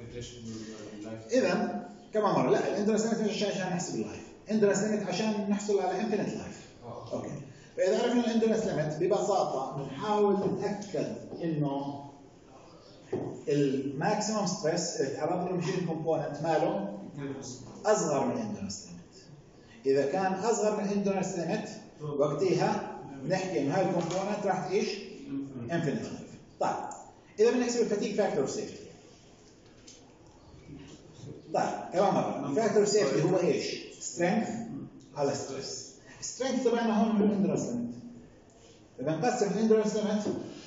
Speaker 1: اذا كمان مره لا الاندورنس ليميت مش عشان نحسب اللايف. الاندورنس ليميت عشان نحصل على انفينيت لايف. اوكي فاذا عرفنا الاندورنس ليميت ببساطه بنحاول نتاكد انه الماكسيمم ستريس اللي تعرض له الماشين كومبوننت ماله اصغر من الاندورنس ليميت. اذا كان اصغر من الاندورنس ليميت وقتها بنحكي انه هاي الكومبوننت راح تعيش انفينيت لايف. طيب اذا بنحسب الفاتيج فاكتور اوف سيفتي. طيب كمان مره الفاكتور اوف سيفتي هو ايش؟ سترينث على ستريس. سترينث تبعنا هون هو الاندورنس ليميت. اذا نقسم الاندورنس ليميت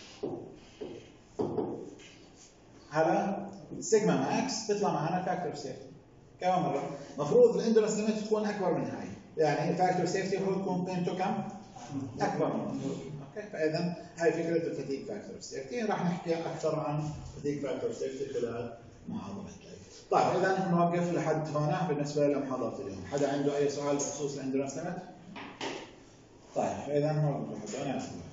Speaker 1: على سيجما ماكس بيطلع معنا فاكتور اوف سيفتي. كمان مره المفروض الاندورنس ليميت تكون اكبر من هاي. يعني فاكتور سيفتي المفروض تكون قيمته كم؟ اكبر من اوكي فاذا هاي فكره الفاتيج فاكتور سيفتي. راح نحكي اكثر عن فاتيج فاكتور سيفتي خلال محاضره جايه. طيب إذا نوقف لحد هنا بالنسبة لمحاضرة اليوم. حدا عنده أي سؤال بخصوص الاندورنس ليميت؟ طيب إذا نوقف لحد هنا.